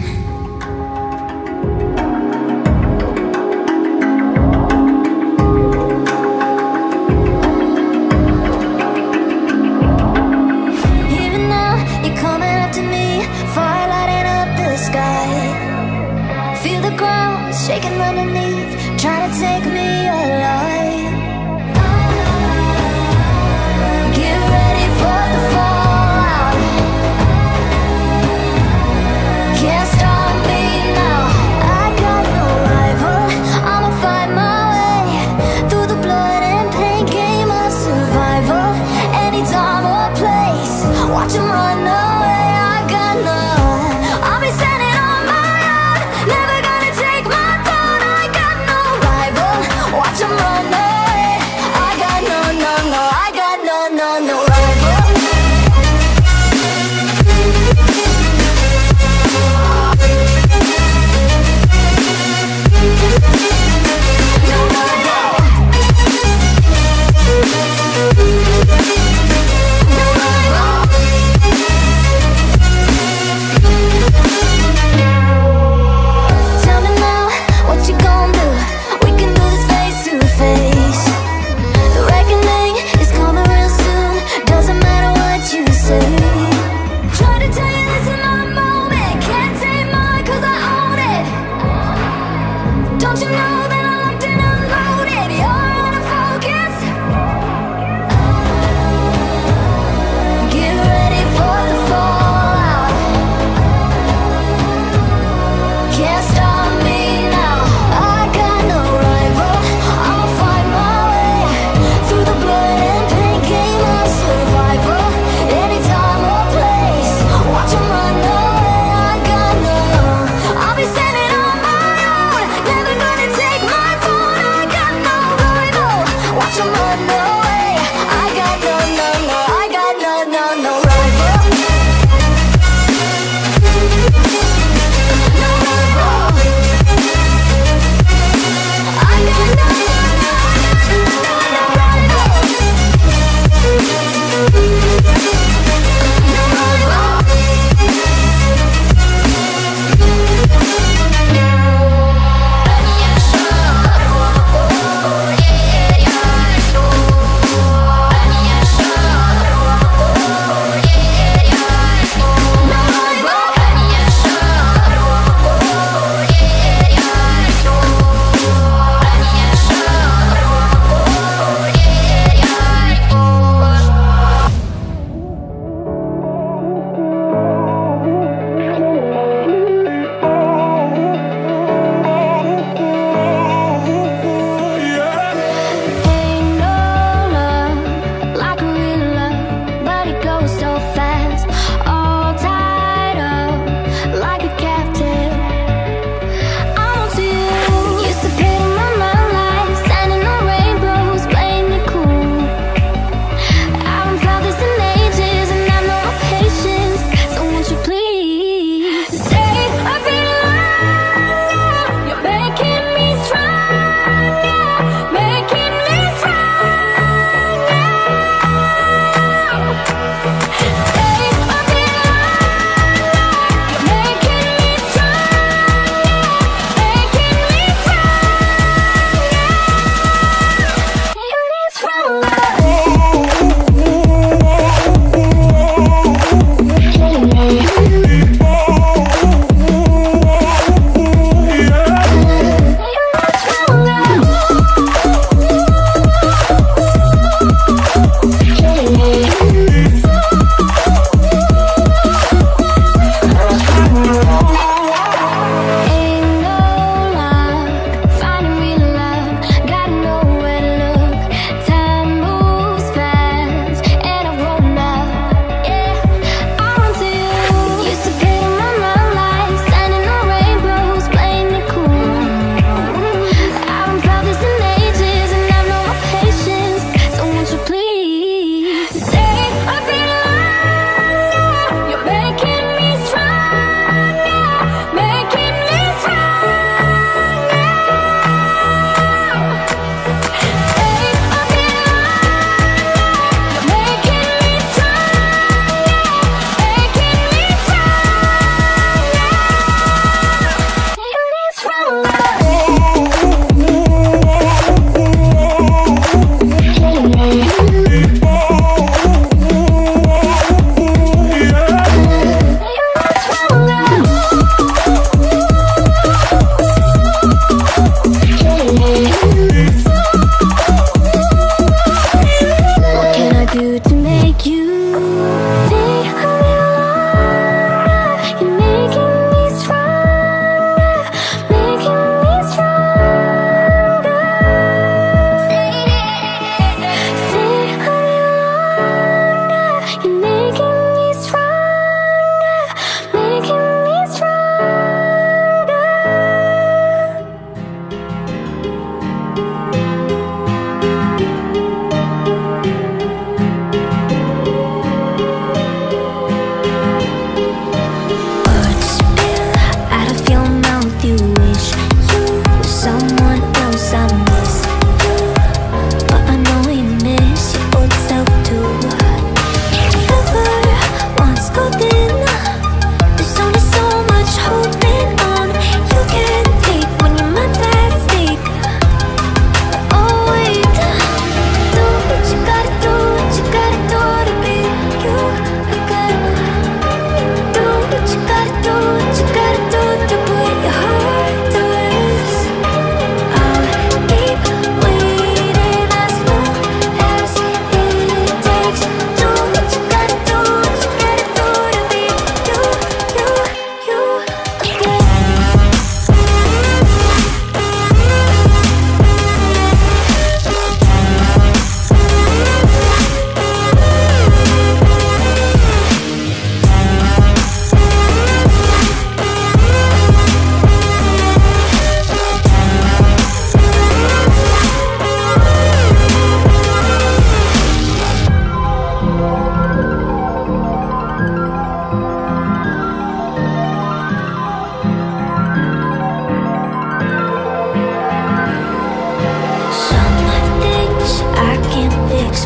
Even now, you're coming up to me, fire lighting up the sky. Feel the ground shaking underneath, trying to take me alive. Get ready for the fallout. Can't stop me now. I got no rival. I'ma find my way through the blood and pain game of survival. Any time or place, watch 'em run away. I got none. I'll be standing on my own, never gonna take my throne. I got no rival. Watch 'em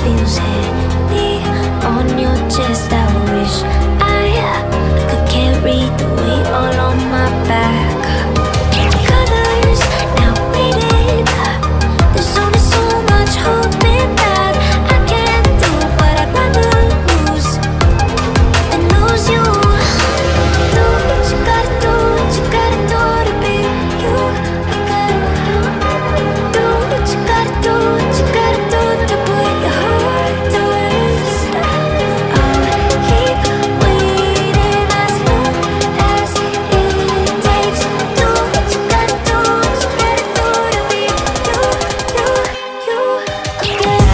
feels heavy on your chest. I wish I could carry the weight all on my back. Colors now faded. There's only so much hope in that. I can't do, but I'd rather lose than lose you. Do what you gotta do, what you gotta do to be you. I gotta do what you gotta do, what you gotta do to put your heart to rest. I'll keep waiting as long as it takes. Do what you gotta do, what you gotta do to be you, you, you again.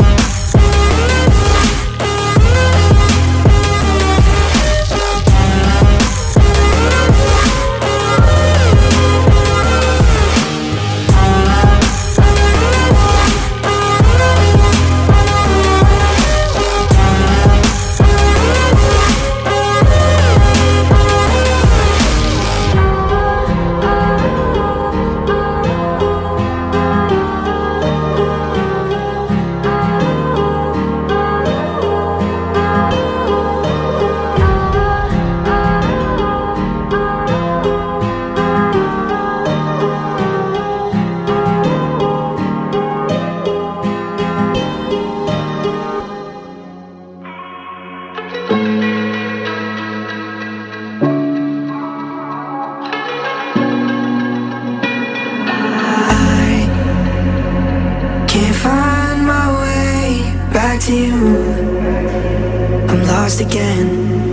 Can't find my way back to you. I'm lost again.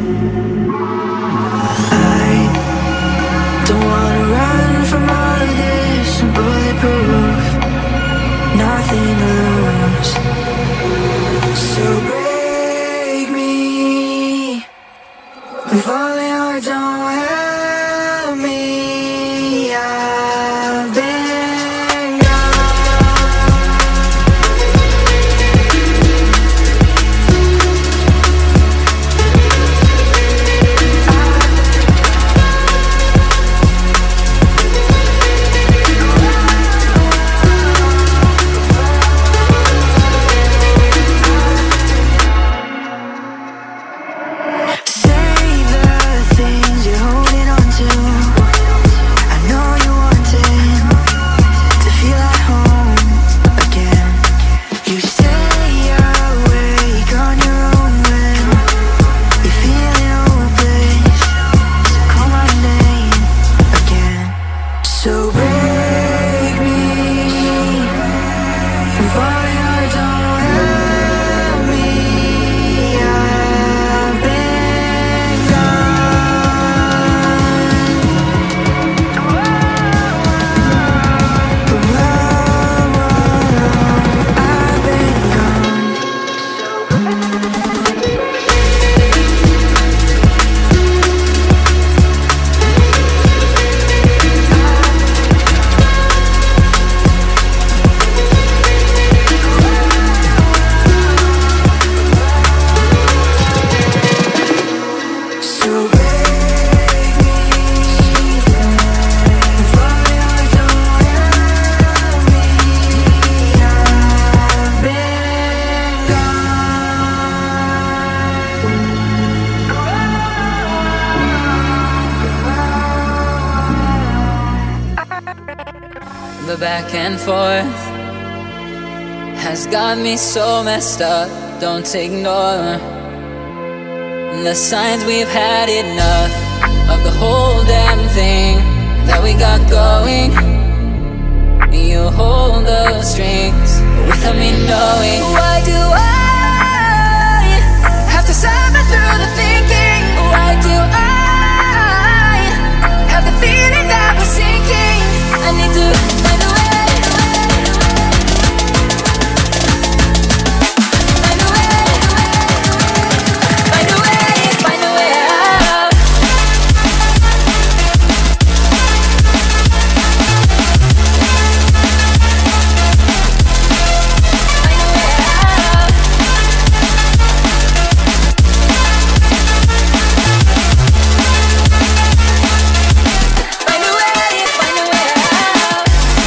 I don't wanna run from all of this. I'm bulletproof, nothing to lose. So break me if only I don't help me. I've been The back and forth has got me so messed up. Don't ignore the signs. We've had enough of the whole damn thing that we got going. You hold the strings without me knowing. Why do I have to suffer through the thinking? Why do I have the feeling that we're sinking? I need to find a way, find a way, find a way, find a way out. Find a way out. Find a way, find a way out.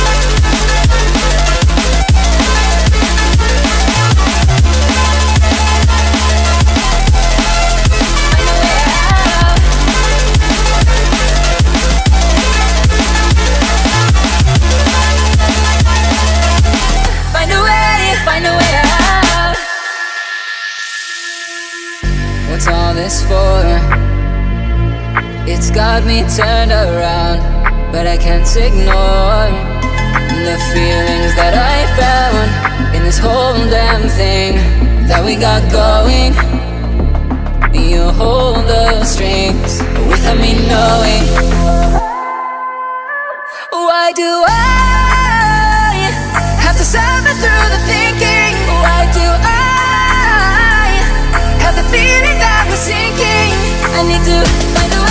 got me turned around, but I can't ignore the feelings that I found in this whole damn thing that we got going. You hold the strings without me knowing. Why do I have to suffer through the thinking? Why do I have the feeling that we're sinking? I need to find a way.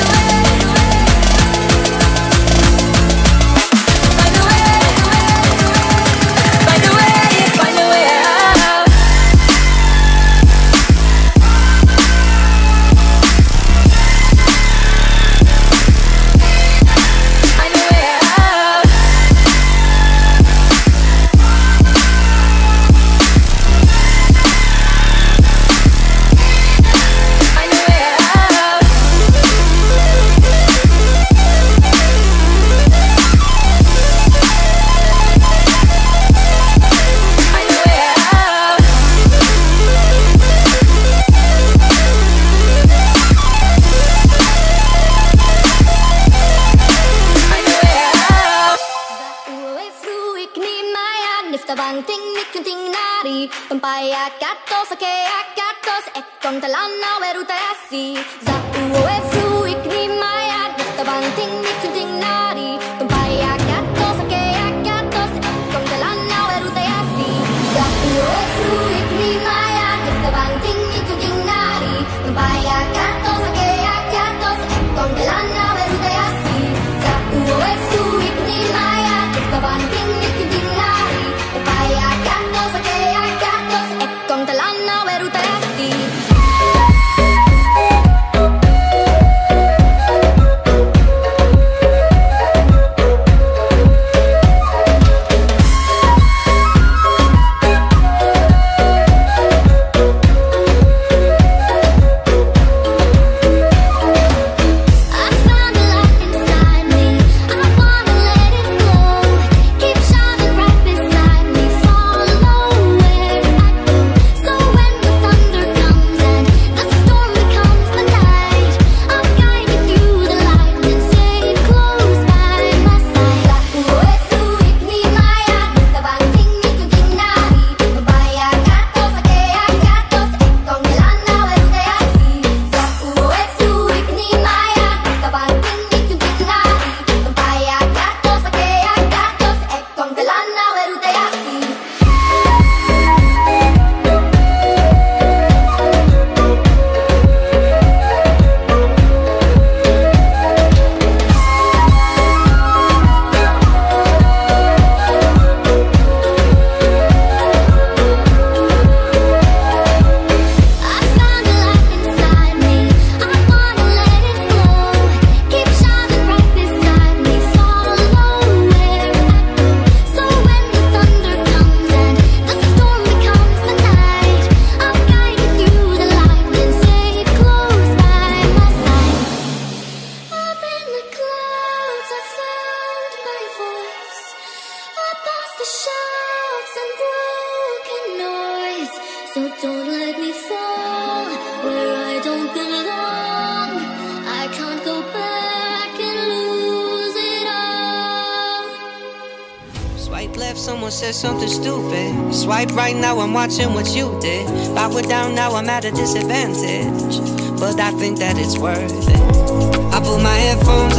Something stupid. Swipe right now, I'm watching what you did. Backward down now, I'm at a disadvantage, but I think that it's worth it. I put my headphones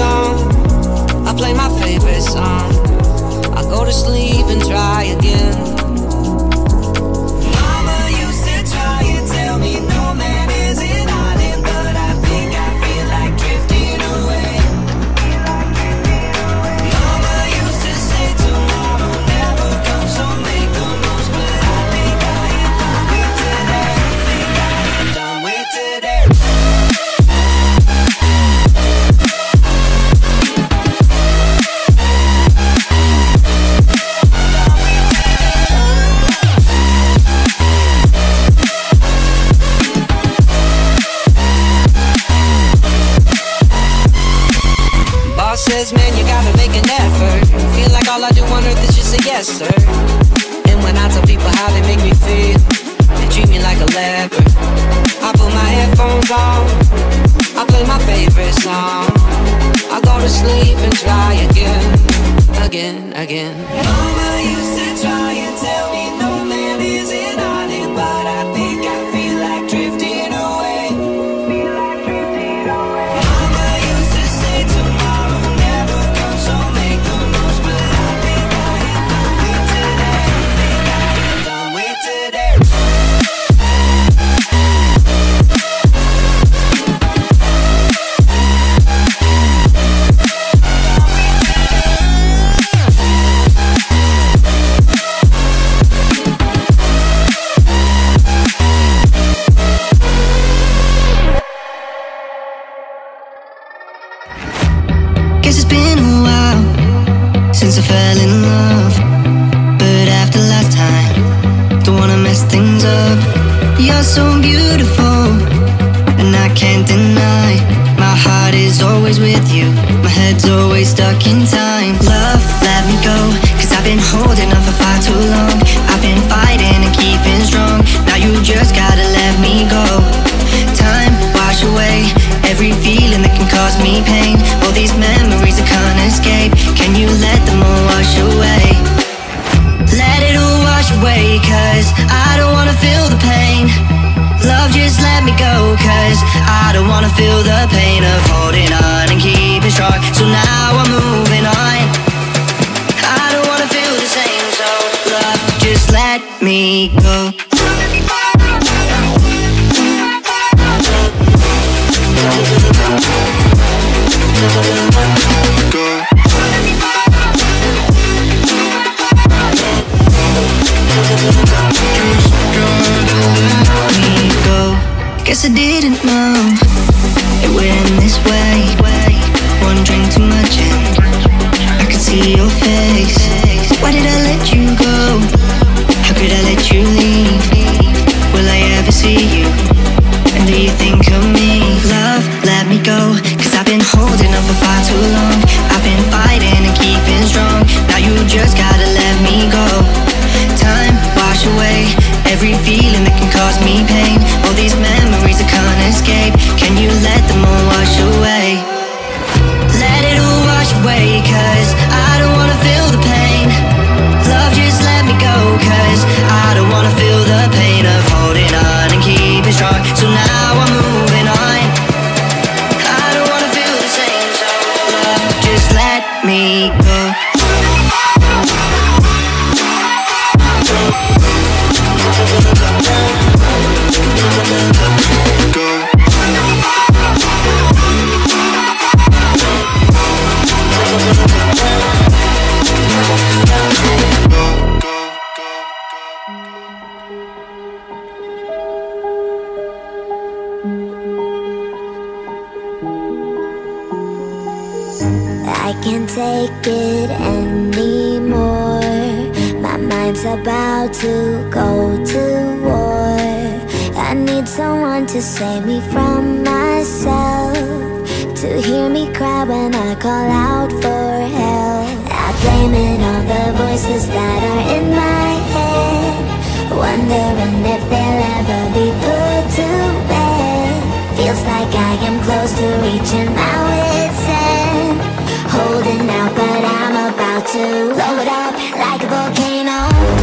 on, I play my favorite song, I go to sleep and try again. Mama used to try and tell me no man is an island, but I think I feel like drifting away. Mama used to say tomorrow never comes, so make the most, but I think I am done with today. Think I am done with today. Says, man, you gotta make an effort. Feel like all I do on earth is just say yes, sir. And when I tell people how they make me feel, they treat me like a leper. I put my headphones on, I play my favorite song. I go to sleep and try again, again, again. Mama used to try and tell me no man is an island, but I think I feel like drifting away. Mama used to say tomorrow never comes, so make the most, but I think I am done with today. I think I am done with today. Guess it's been a while since I fell in love, but after last time, don't wanna mess things up. You're so beautiful, and I can't deny, my heart is always with you, my head's always stuck in time. Love, let me go, cause I've been holding on for far too long. I've been fighting and keeping strong, now you just gotta let me go. Time, wash away every feeling that can cause me pain. All these memories I can't escape, can you let them all wash away? Let it all wash away, cause I don't wanna feel the pain. Love, just let me go, cause I don't wanna feel the pain of holding on and keeping strong. So now I'm moving on, I don't wanna feel the same. So love, just let me go. Guess I didn't know it would end this way. One drink too much and I could see your face. Why did I let you go? How could I let you leave? Will I ever see you? And do you think of me? Love, let me go, cause I've been holding on for far too long. I've been fighting and keeping strong, now you just gotta let me go. Time, wash away every feeling that can cause me pain. All these memories I can't escape, can you let them all wash away? Let it all wash away, cause I don't wanna feel the pain. Love, just let me go, cause I don't wanna feel the pain of holding on and keeping strong. So now I'm moving on, I don't wanna feel the same. So love, just let me go. I can't take it anymore. My mind's about to go to war. I need someone to save me from myself, to hear me cry when I call out for help. I blame it on the voices that are in my head, wondering if they'll ever be put to bed. Feels like I am close to reaching my wit's end, holding out but I'm about to blow it up like a volcano.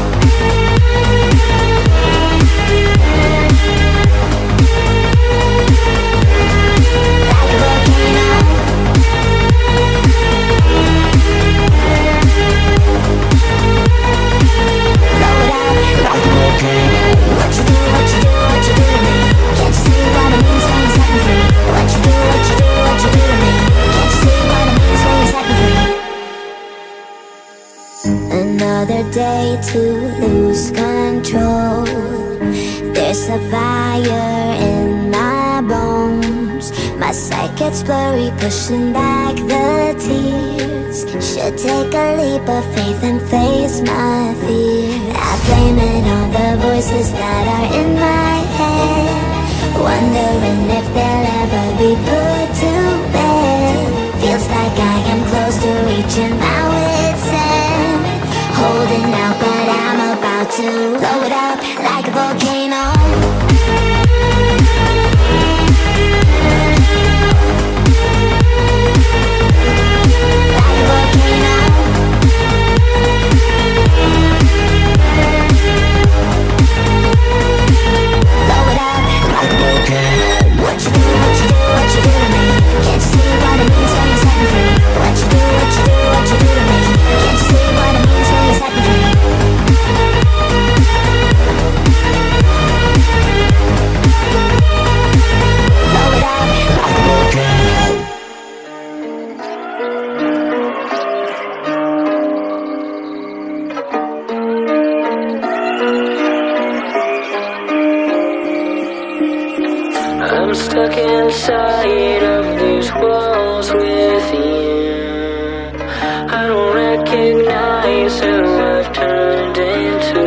Another day to lose control. There's a fire in my bones. My sight gets blurry, pushing back the tears. Should take a leap of faith and face my fear. I blame it on the voices that are in my head, wondering if they'll ever be put to bed. Feels like I am close to reaching my wit's end, holding out but I'm about to blow it up like a volcano. I'm stuck inside of these walls with you. I don't recognize who I've turned into.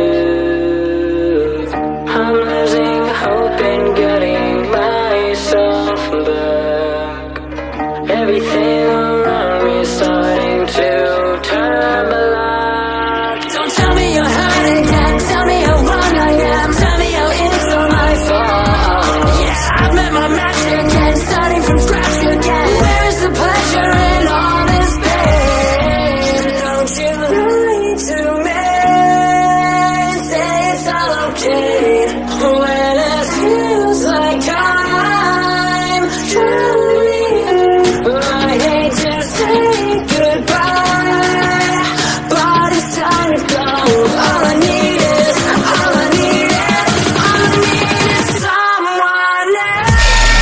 I'm losing hope in getting myself back. Everything around me is starting to turn black. Don't tell me you're hiding, can't tell me how wrong I am. Tell me how it's all my fault. Yeah, I've met my match again, starting from scratch again. Where is the pleasure in all this pain? Don't you lie to me, say it's all okay, when it feels like I'm drowning. I hate to say goodbye, but it's time to go. All I need is, all I need is, all I need is someone else.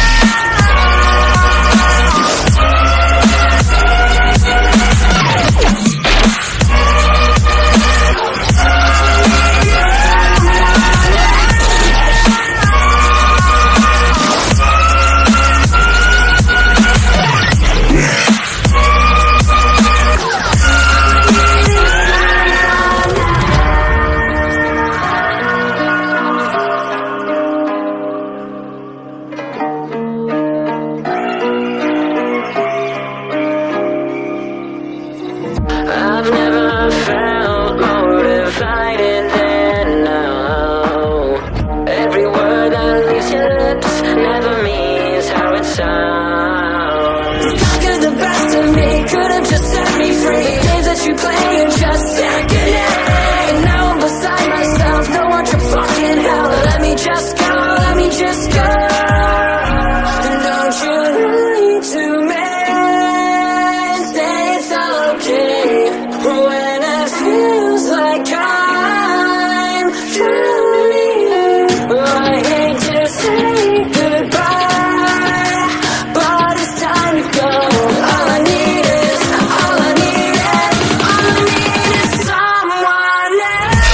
I've never felt more divided than now. Every word that leaves your lips never means how it sounds. You're the best of me, could have just set me free. The games that you play are just sickening. And now I'm beside myself, no one to fucking hell. Let me just go, let me just go. And don't you lie to me, say it's all okay, when it feels like I'm drowning. I hate to say goodbye, but it's time to go. All I need is, all I need is, all I need is someone else.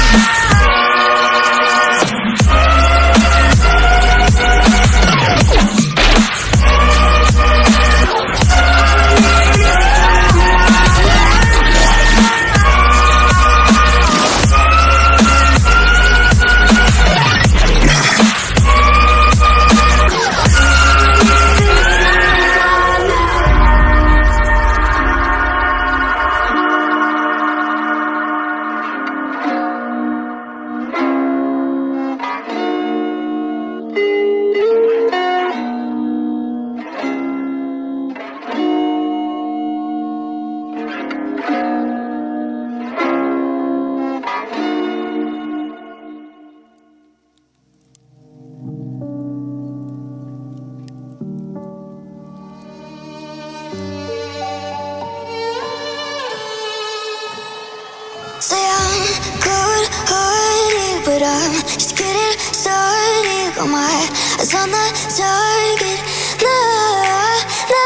Say I'm good-hearted, but I'm just getting started. Got my eyes on the target. No, no.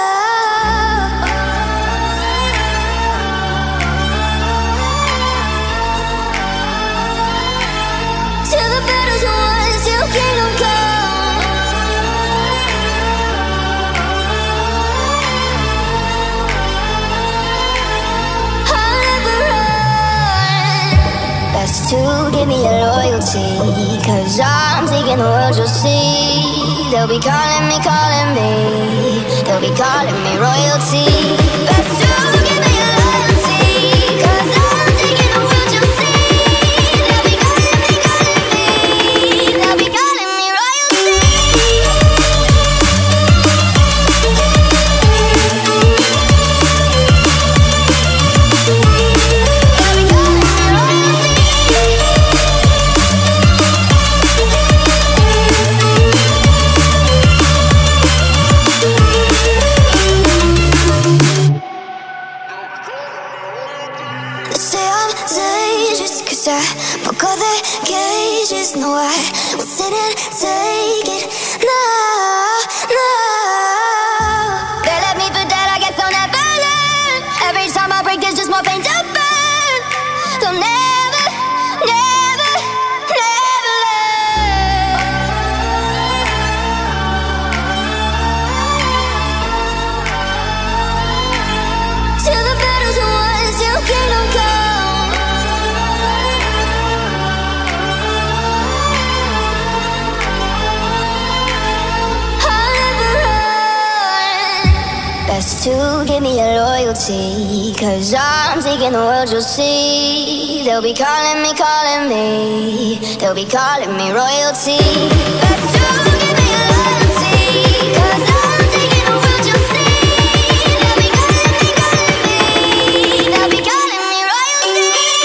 Till the battle's won, till kingdom come. I'll never run. Best to give me your loyalty, cause I'm taking the world, you'll see. They'll be calling me, calling me. They'll be calling me royalty. Best to give me your loyalty, cause I'm taking the world, you'll see. They'll be calling me, calling me. They'll be calling me royalty. I broke all the cages, no, I won't sit and take it. No, no. They left me for dead, I guess I'll never learn. Every time I break, there's just more pain to burn. They'll never, never, never learn. to give me your loyalty, 'cause I'm taking the world, you'll see. They'll be calling me, calling me, they'll be calling me royalty. Got to give me your loyalty, 'cause I'm taking the world, you'll see. They'll be calling me, calling me, they'll be calling me royalty.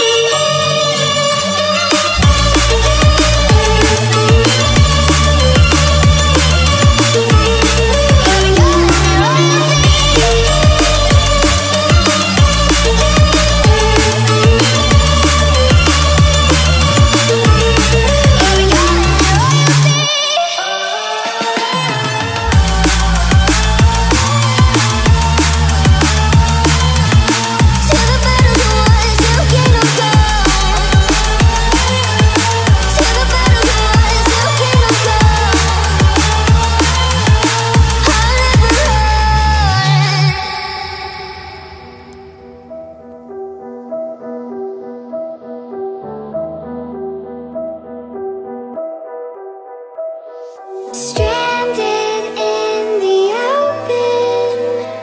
Stranded in the open,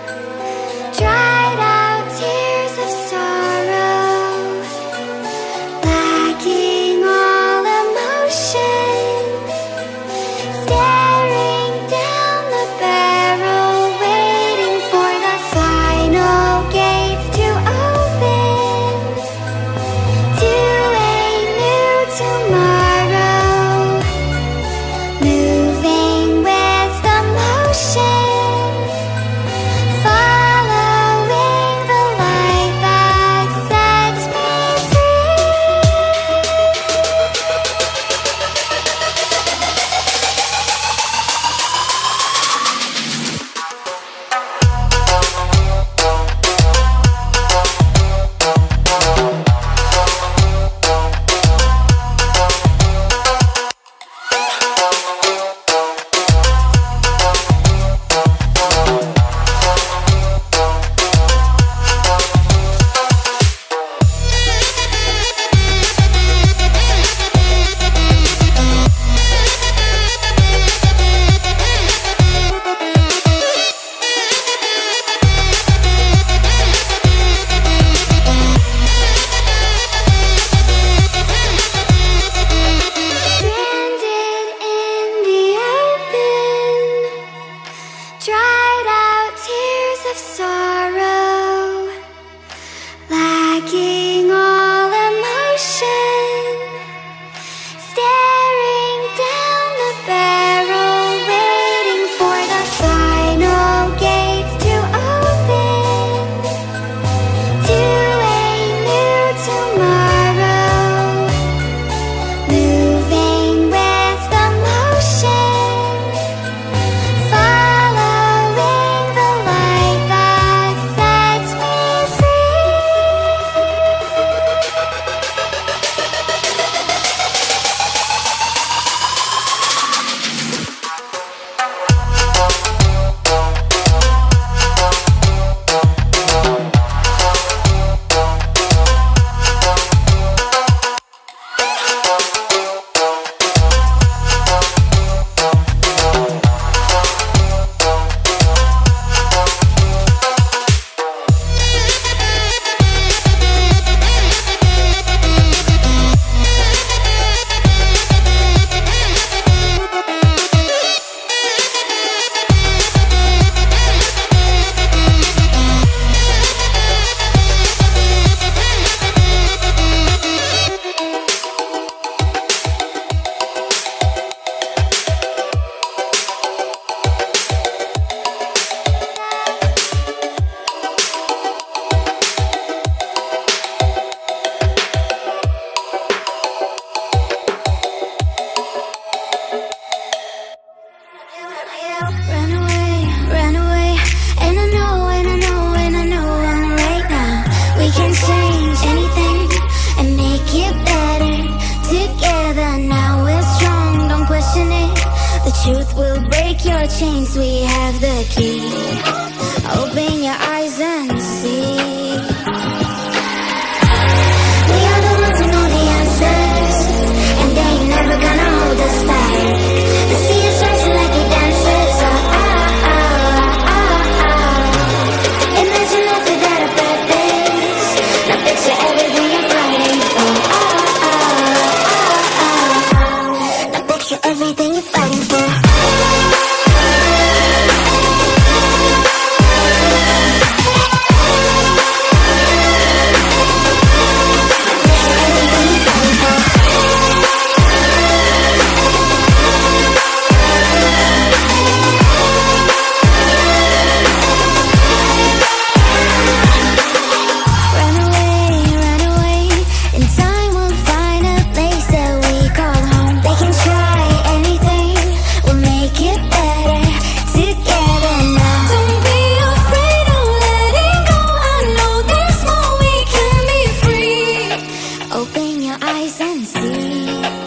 dried out tears of sorrow, lacking all emotion, staring down the barrel, waiting for the final gates to open to a new tomorrow. Moving with the motion, following the light that sets me dried out tears of sorrow, lacking all emotion, staring down the barrel, waiting for the final gates to open to a new tomorrow. Moving with the motion, following the light that sets me free. Run away, run away, and I know, and I know, and I know I'm right now. We can change anything and make it better together. Now we're strong, don't question it. The truth will break your chains. We have the key. Open your eyes and see. We are the ones who know the answers, and they ain't never gonna hold us back. The sea is rising like it dances. Ah, ah, ah, ah, ah. eyes and see.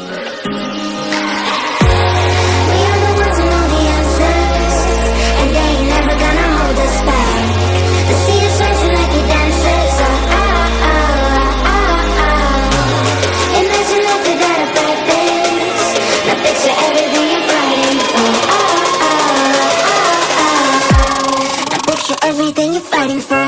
We are the ones who know the answers, and they ain't never gonna hold us back. The sea is rising like we dancers. Oh, oh, oh, oh, oh. Imagine if we got a purpose. Now picture everything you're fighting for. Oh, oh, oh, oh, oh. Now picture everything you're fighting for.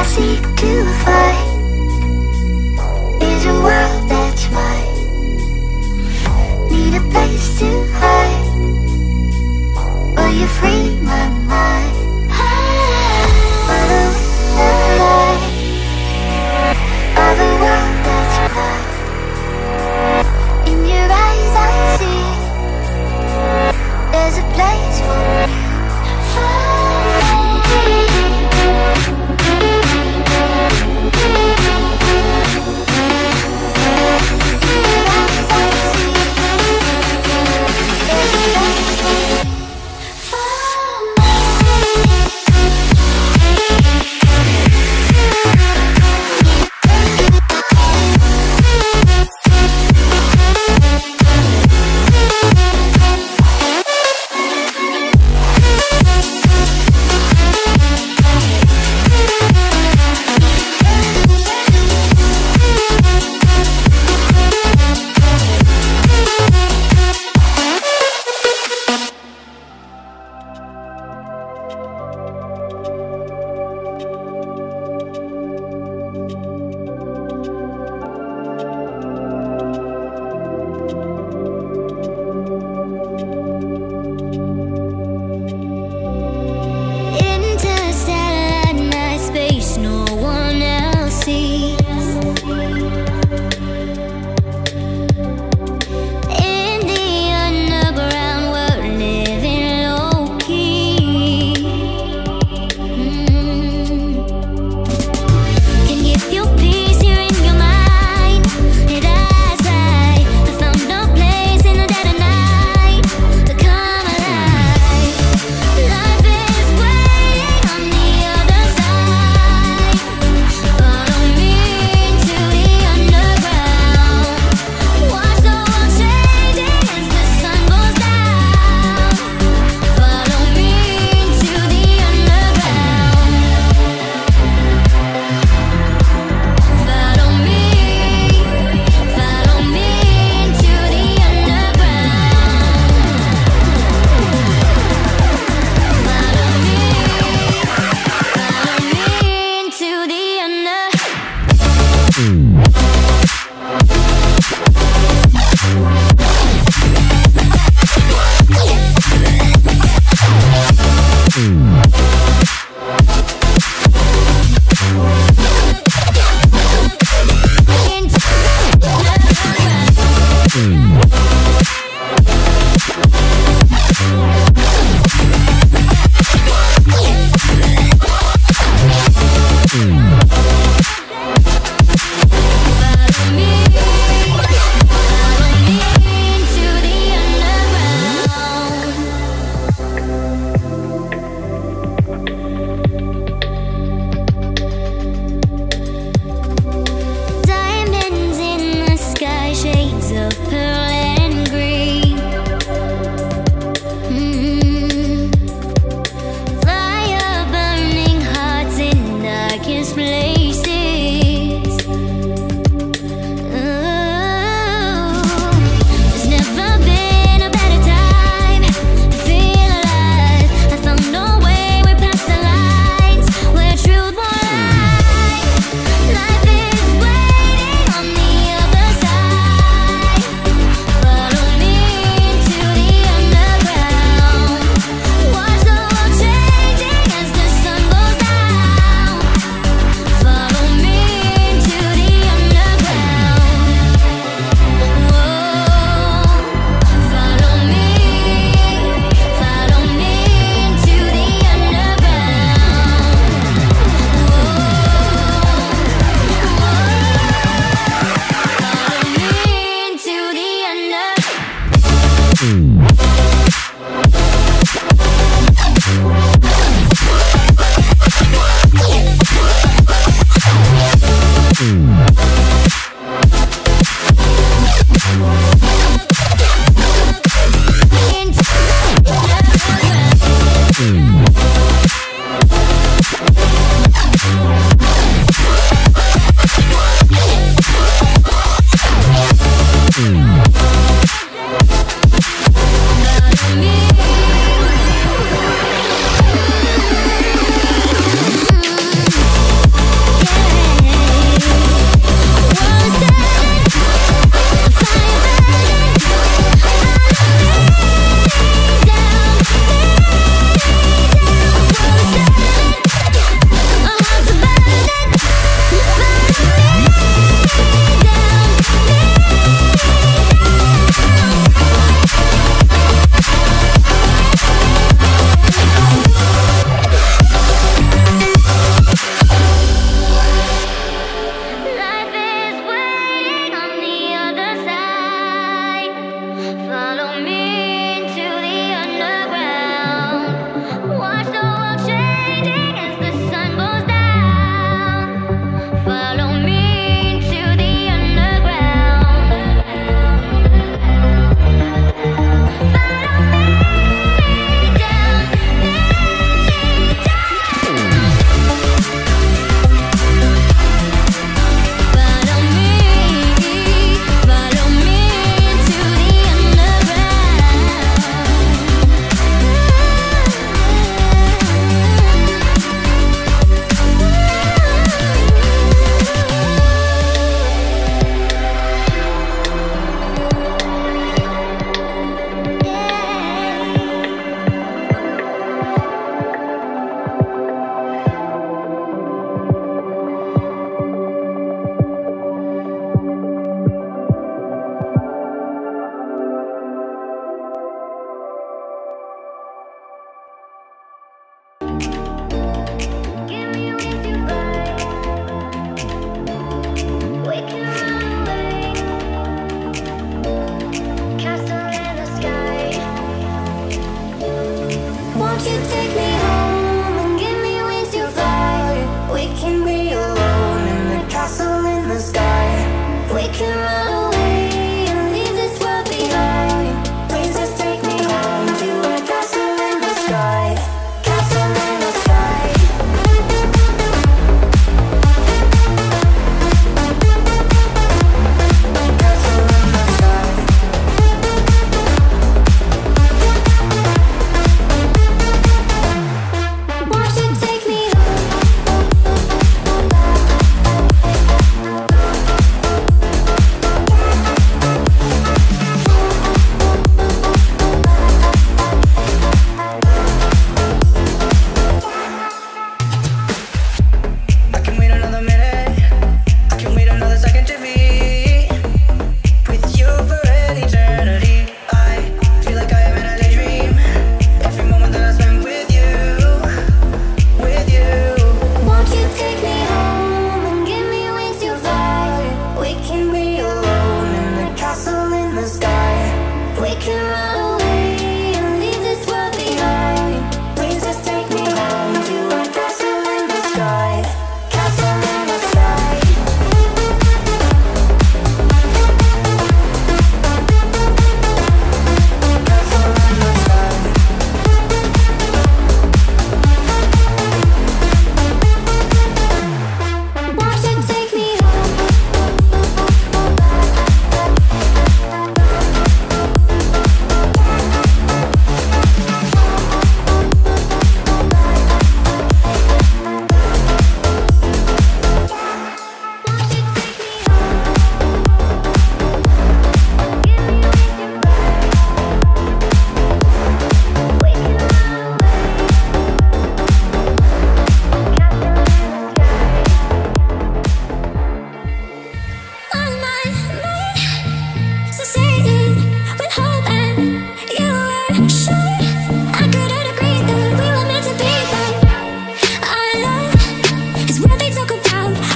seek to find is a world that's mine. Need a place to hide, will you free my mind? Follow the light of the world that's bright. In your eyes I see there's a place for me.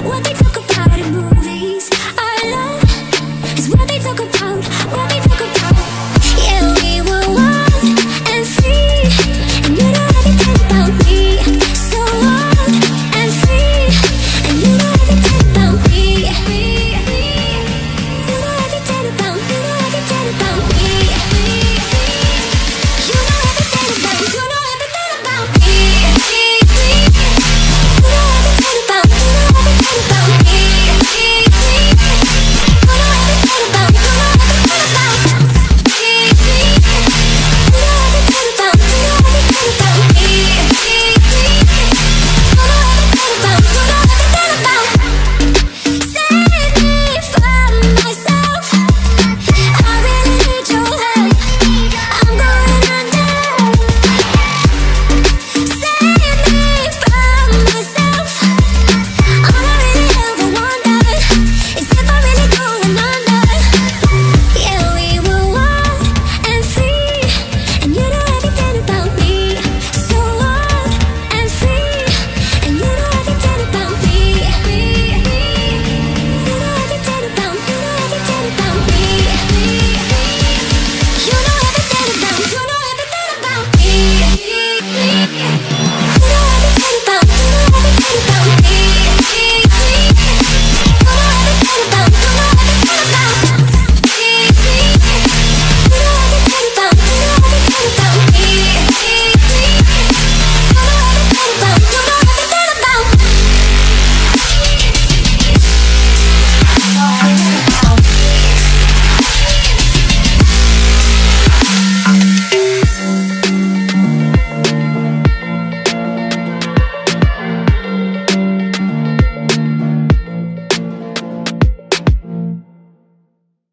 What they tell